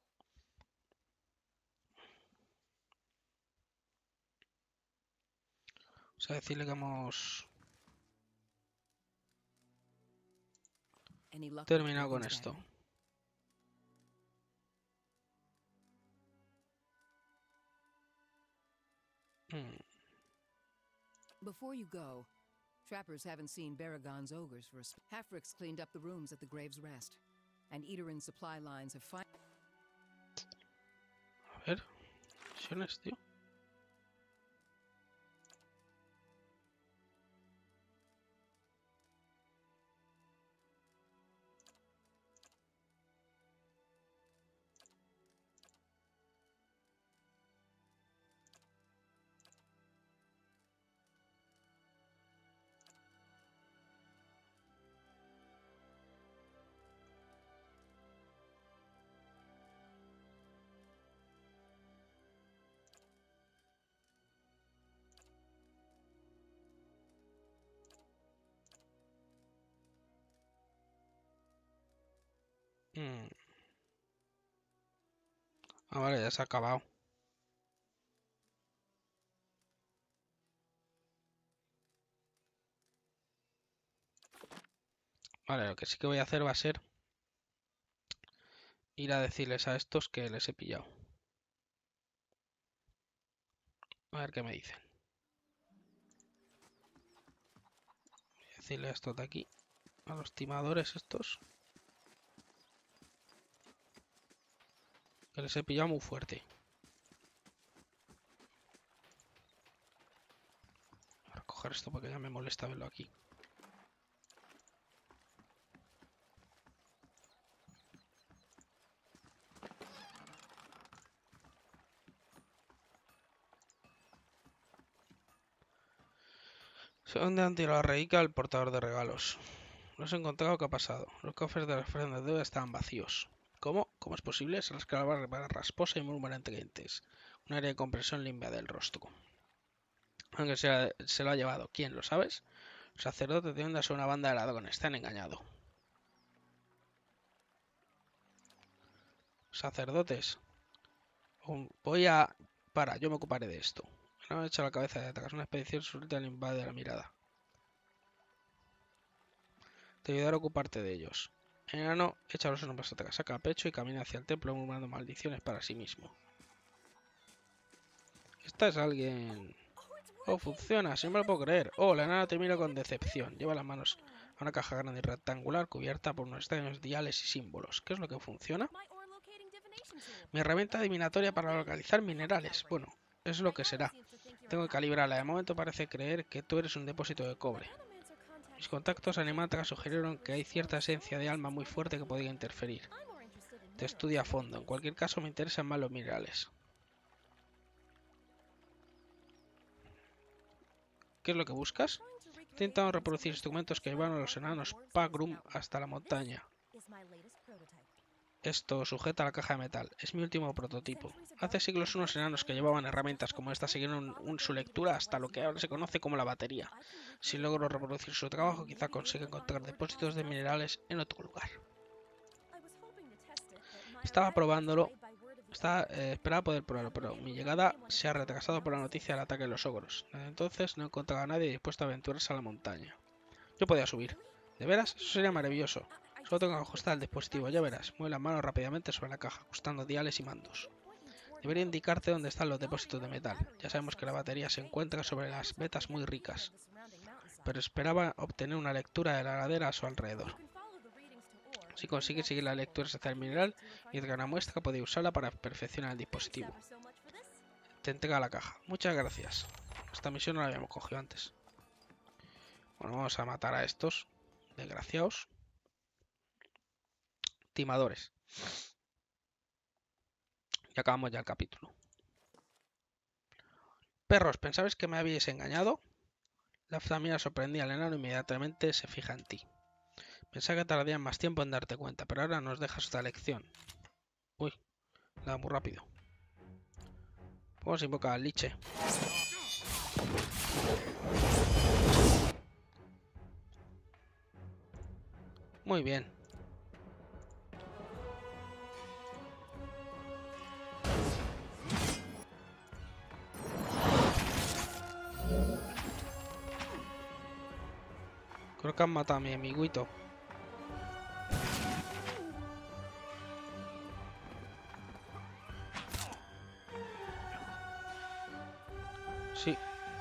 Vamos a decirle que hemos terminado con esto. Hmm. Before you go, trappers haven't seen Baragon's ogres for a sp- Halfric's cleaned up the rooms at the Grave's Rest, and Eaterin supply lines have fi- A ver, misiones, tío. Hmm. Ah, vale, ya se ha acabado. Vale, lo que sí que voy a hacer va a ser ir a decirles a estos que les he pillado. A ver qué me dicen. Voy a decirle a estos de aquí, a los timadores estos, que les he pillado muy fuerte. Voy a recoger esto porque ya me molesta verlo aquí. Sé dónde han tirado a Reika el portador de regalos. No se ha encontrado qué ha pasado. Los cofres de las ofrendas de deuda estaban vacíos. ¿Cómo? ¿Cómo es posible? Se las calaba rasposa y murmura entre dientes. Un área de compresión limpia del rostro. Aunque se, la- se lo ha llevado. ¿Quién? ¿Lo sabes? Los sacerdotes de Onda son una banda de ladrones. Están engañados. Sacerdotes. Um, Voy a... Para, yo me ocuparé de esto. No me echa la cabeza de atacar. Una expedición súbita le invade la mirada. Te ayudaré a ocuparte de ellos. Enano, echa los hombros atrás, saca pecho y camina hacia el templo murmurando maldiciones para sí mismo. ¿Esta es alguien? Oh, funciona, si no me lo puedo creer. Oh, la enana te mira con decepción. Lleva las manos a una caja grande y rectangular cubierta por unos extraños diales y símbolos. ¿Qué es lo que funciona? Mi herramienta adivinatoria para localizar minerales. Bueno, es lo que será. Tengo que calibrarla. De momento parece creer que tú eres un depósito de cobre. Mis contactos animatras sugirieron que hay cierta esencia de alma muy fuerte que podría interferir. Te estudia a fondo. En cualquier caso, me interesan más los minerales. ¿Qué es lo que buscas? Intentaron reproducir instrumentos que llevaron a los enanos Pagrum hasta la montaña. Esto sujeta la caja de metal. Es mi último prototipo. Hace siglos unos enanos que llevaban herramientas como esta siguieron un, su lectura hasta lo que ahora se conoce como la batería. Si logro reproducir su trabajo, quizá consiga encontrar depósitos de minerales en otro lugar. Estaba probándolo. Estaba, eh, esperaba poder probarlo, pero mi llegada se ha retrasado por la noticia del ataque de los ogros. Desde entonces no he encontrado a nadie dispuesto a aventurarse a la montaña. Yo podía subir. ¿De veras? Eso sería maravilloso. Solo tengo que ajustar el dispositivo, ya verás. Mueve la mano rápidamente sobre la caja, ajustando diales y mandos. Debería indicarte dónde están los depósitos de metal. Ya sabemos que la batería se encuentra sobre las vetas muy ricas, pero esperaba obtener una lectura de la ladera a su alrededor. Si consigues seguir la lectura hacia el mineral y traer una muestra, podéis usarla para perfeccionar el dispositivo. Te entrega la caja. Muchas gracias. Esta misión no la habíamos cogido antes. Bueno, vamos a matar a estos desgraciados timadores. Y acabamos ya el capítulo. Perros, ¿pensabais que me habíais engañado? La familia sorprendía al enano e inmediatamente se fija en ti. Pensaba que tardarían más tiempo en darte cuenta, pero ahora nos dejas otra lección. Uy, la da muy rápido. Vamos a invocar al liche. Muy bien. Creo que han matado a mi amiguito. Sí.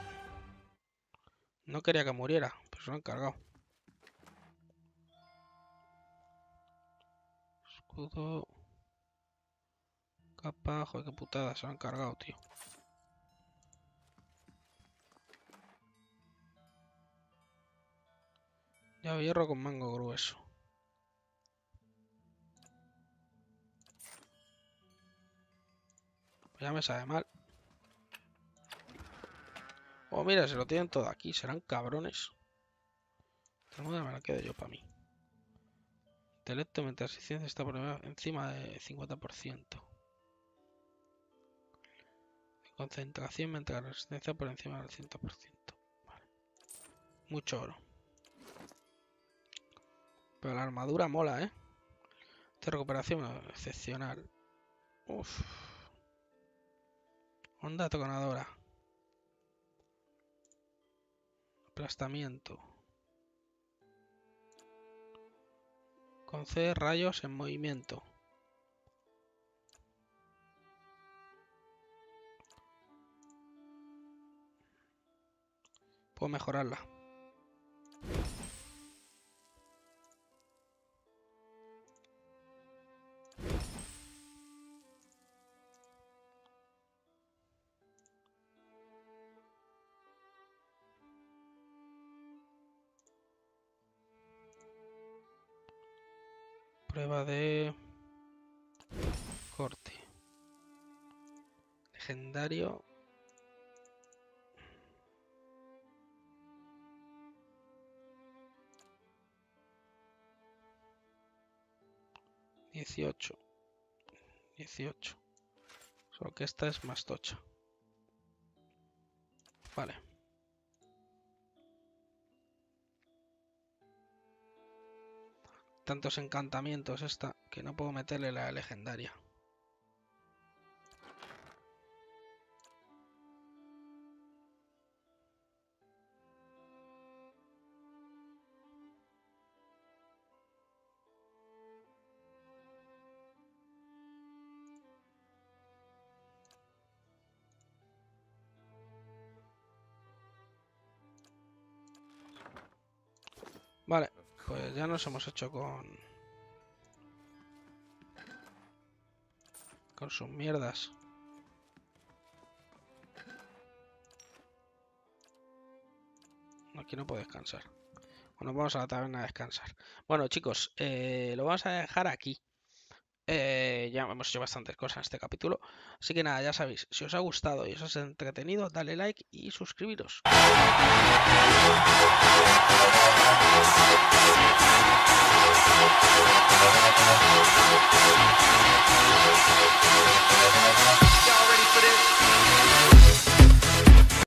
No quería que muriera, pero se lo han cargado. Escudo. Capa, joder, qué putada, se lo han cargado, tío. Llave hierro con mango grueso. Pues ya me sabe mal. Oh, mira, se lo tienen todo aquí. Serán cabrones. Esta moda me la quedo yo para mí. Intelecto mientras eficiencia está por encima de cincuenta por ciento. Concentración mientras la resistencia por encima del cien por ciento. Vale. Mucho oro. Pero la armadura mola, ¿eh? Esta recuperación excepcional. Uff. Onda tronadora. Aplastamiento. Concede rayos en movimiento. Puedo mejorarla. Prueba de corte. Legendario. dieciocho. dieciocho. Solo que esta es más tocha. Vale. Tantos encantamientos esta que no puedo meterle la legendaria. Vale, pues ya nos hemos hecho con... Con sus mierdas. Aquí no puedo descansar. Bueno, vamos a la taberna a descansar. Bueno, chicos, eh, lo vamos a dejar aquí. Eh, ya hemos hecho bastantes cosas en este capítulo. Así que nada, ya sabéis, si os ha gustado y os ha entretenido, dale like y suscribiros.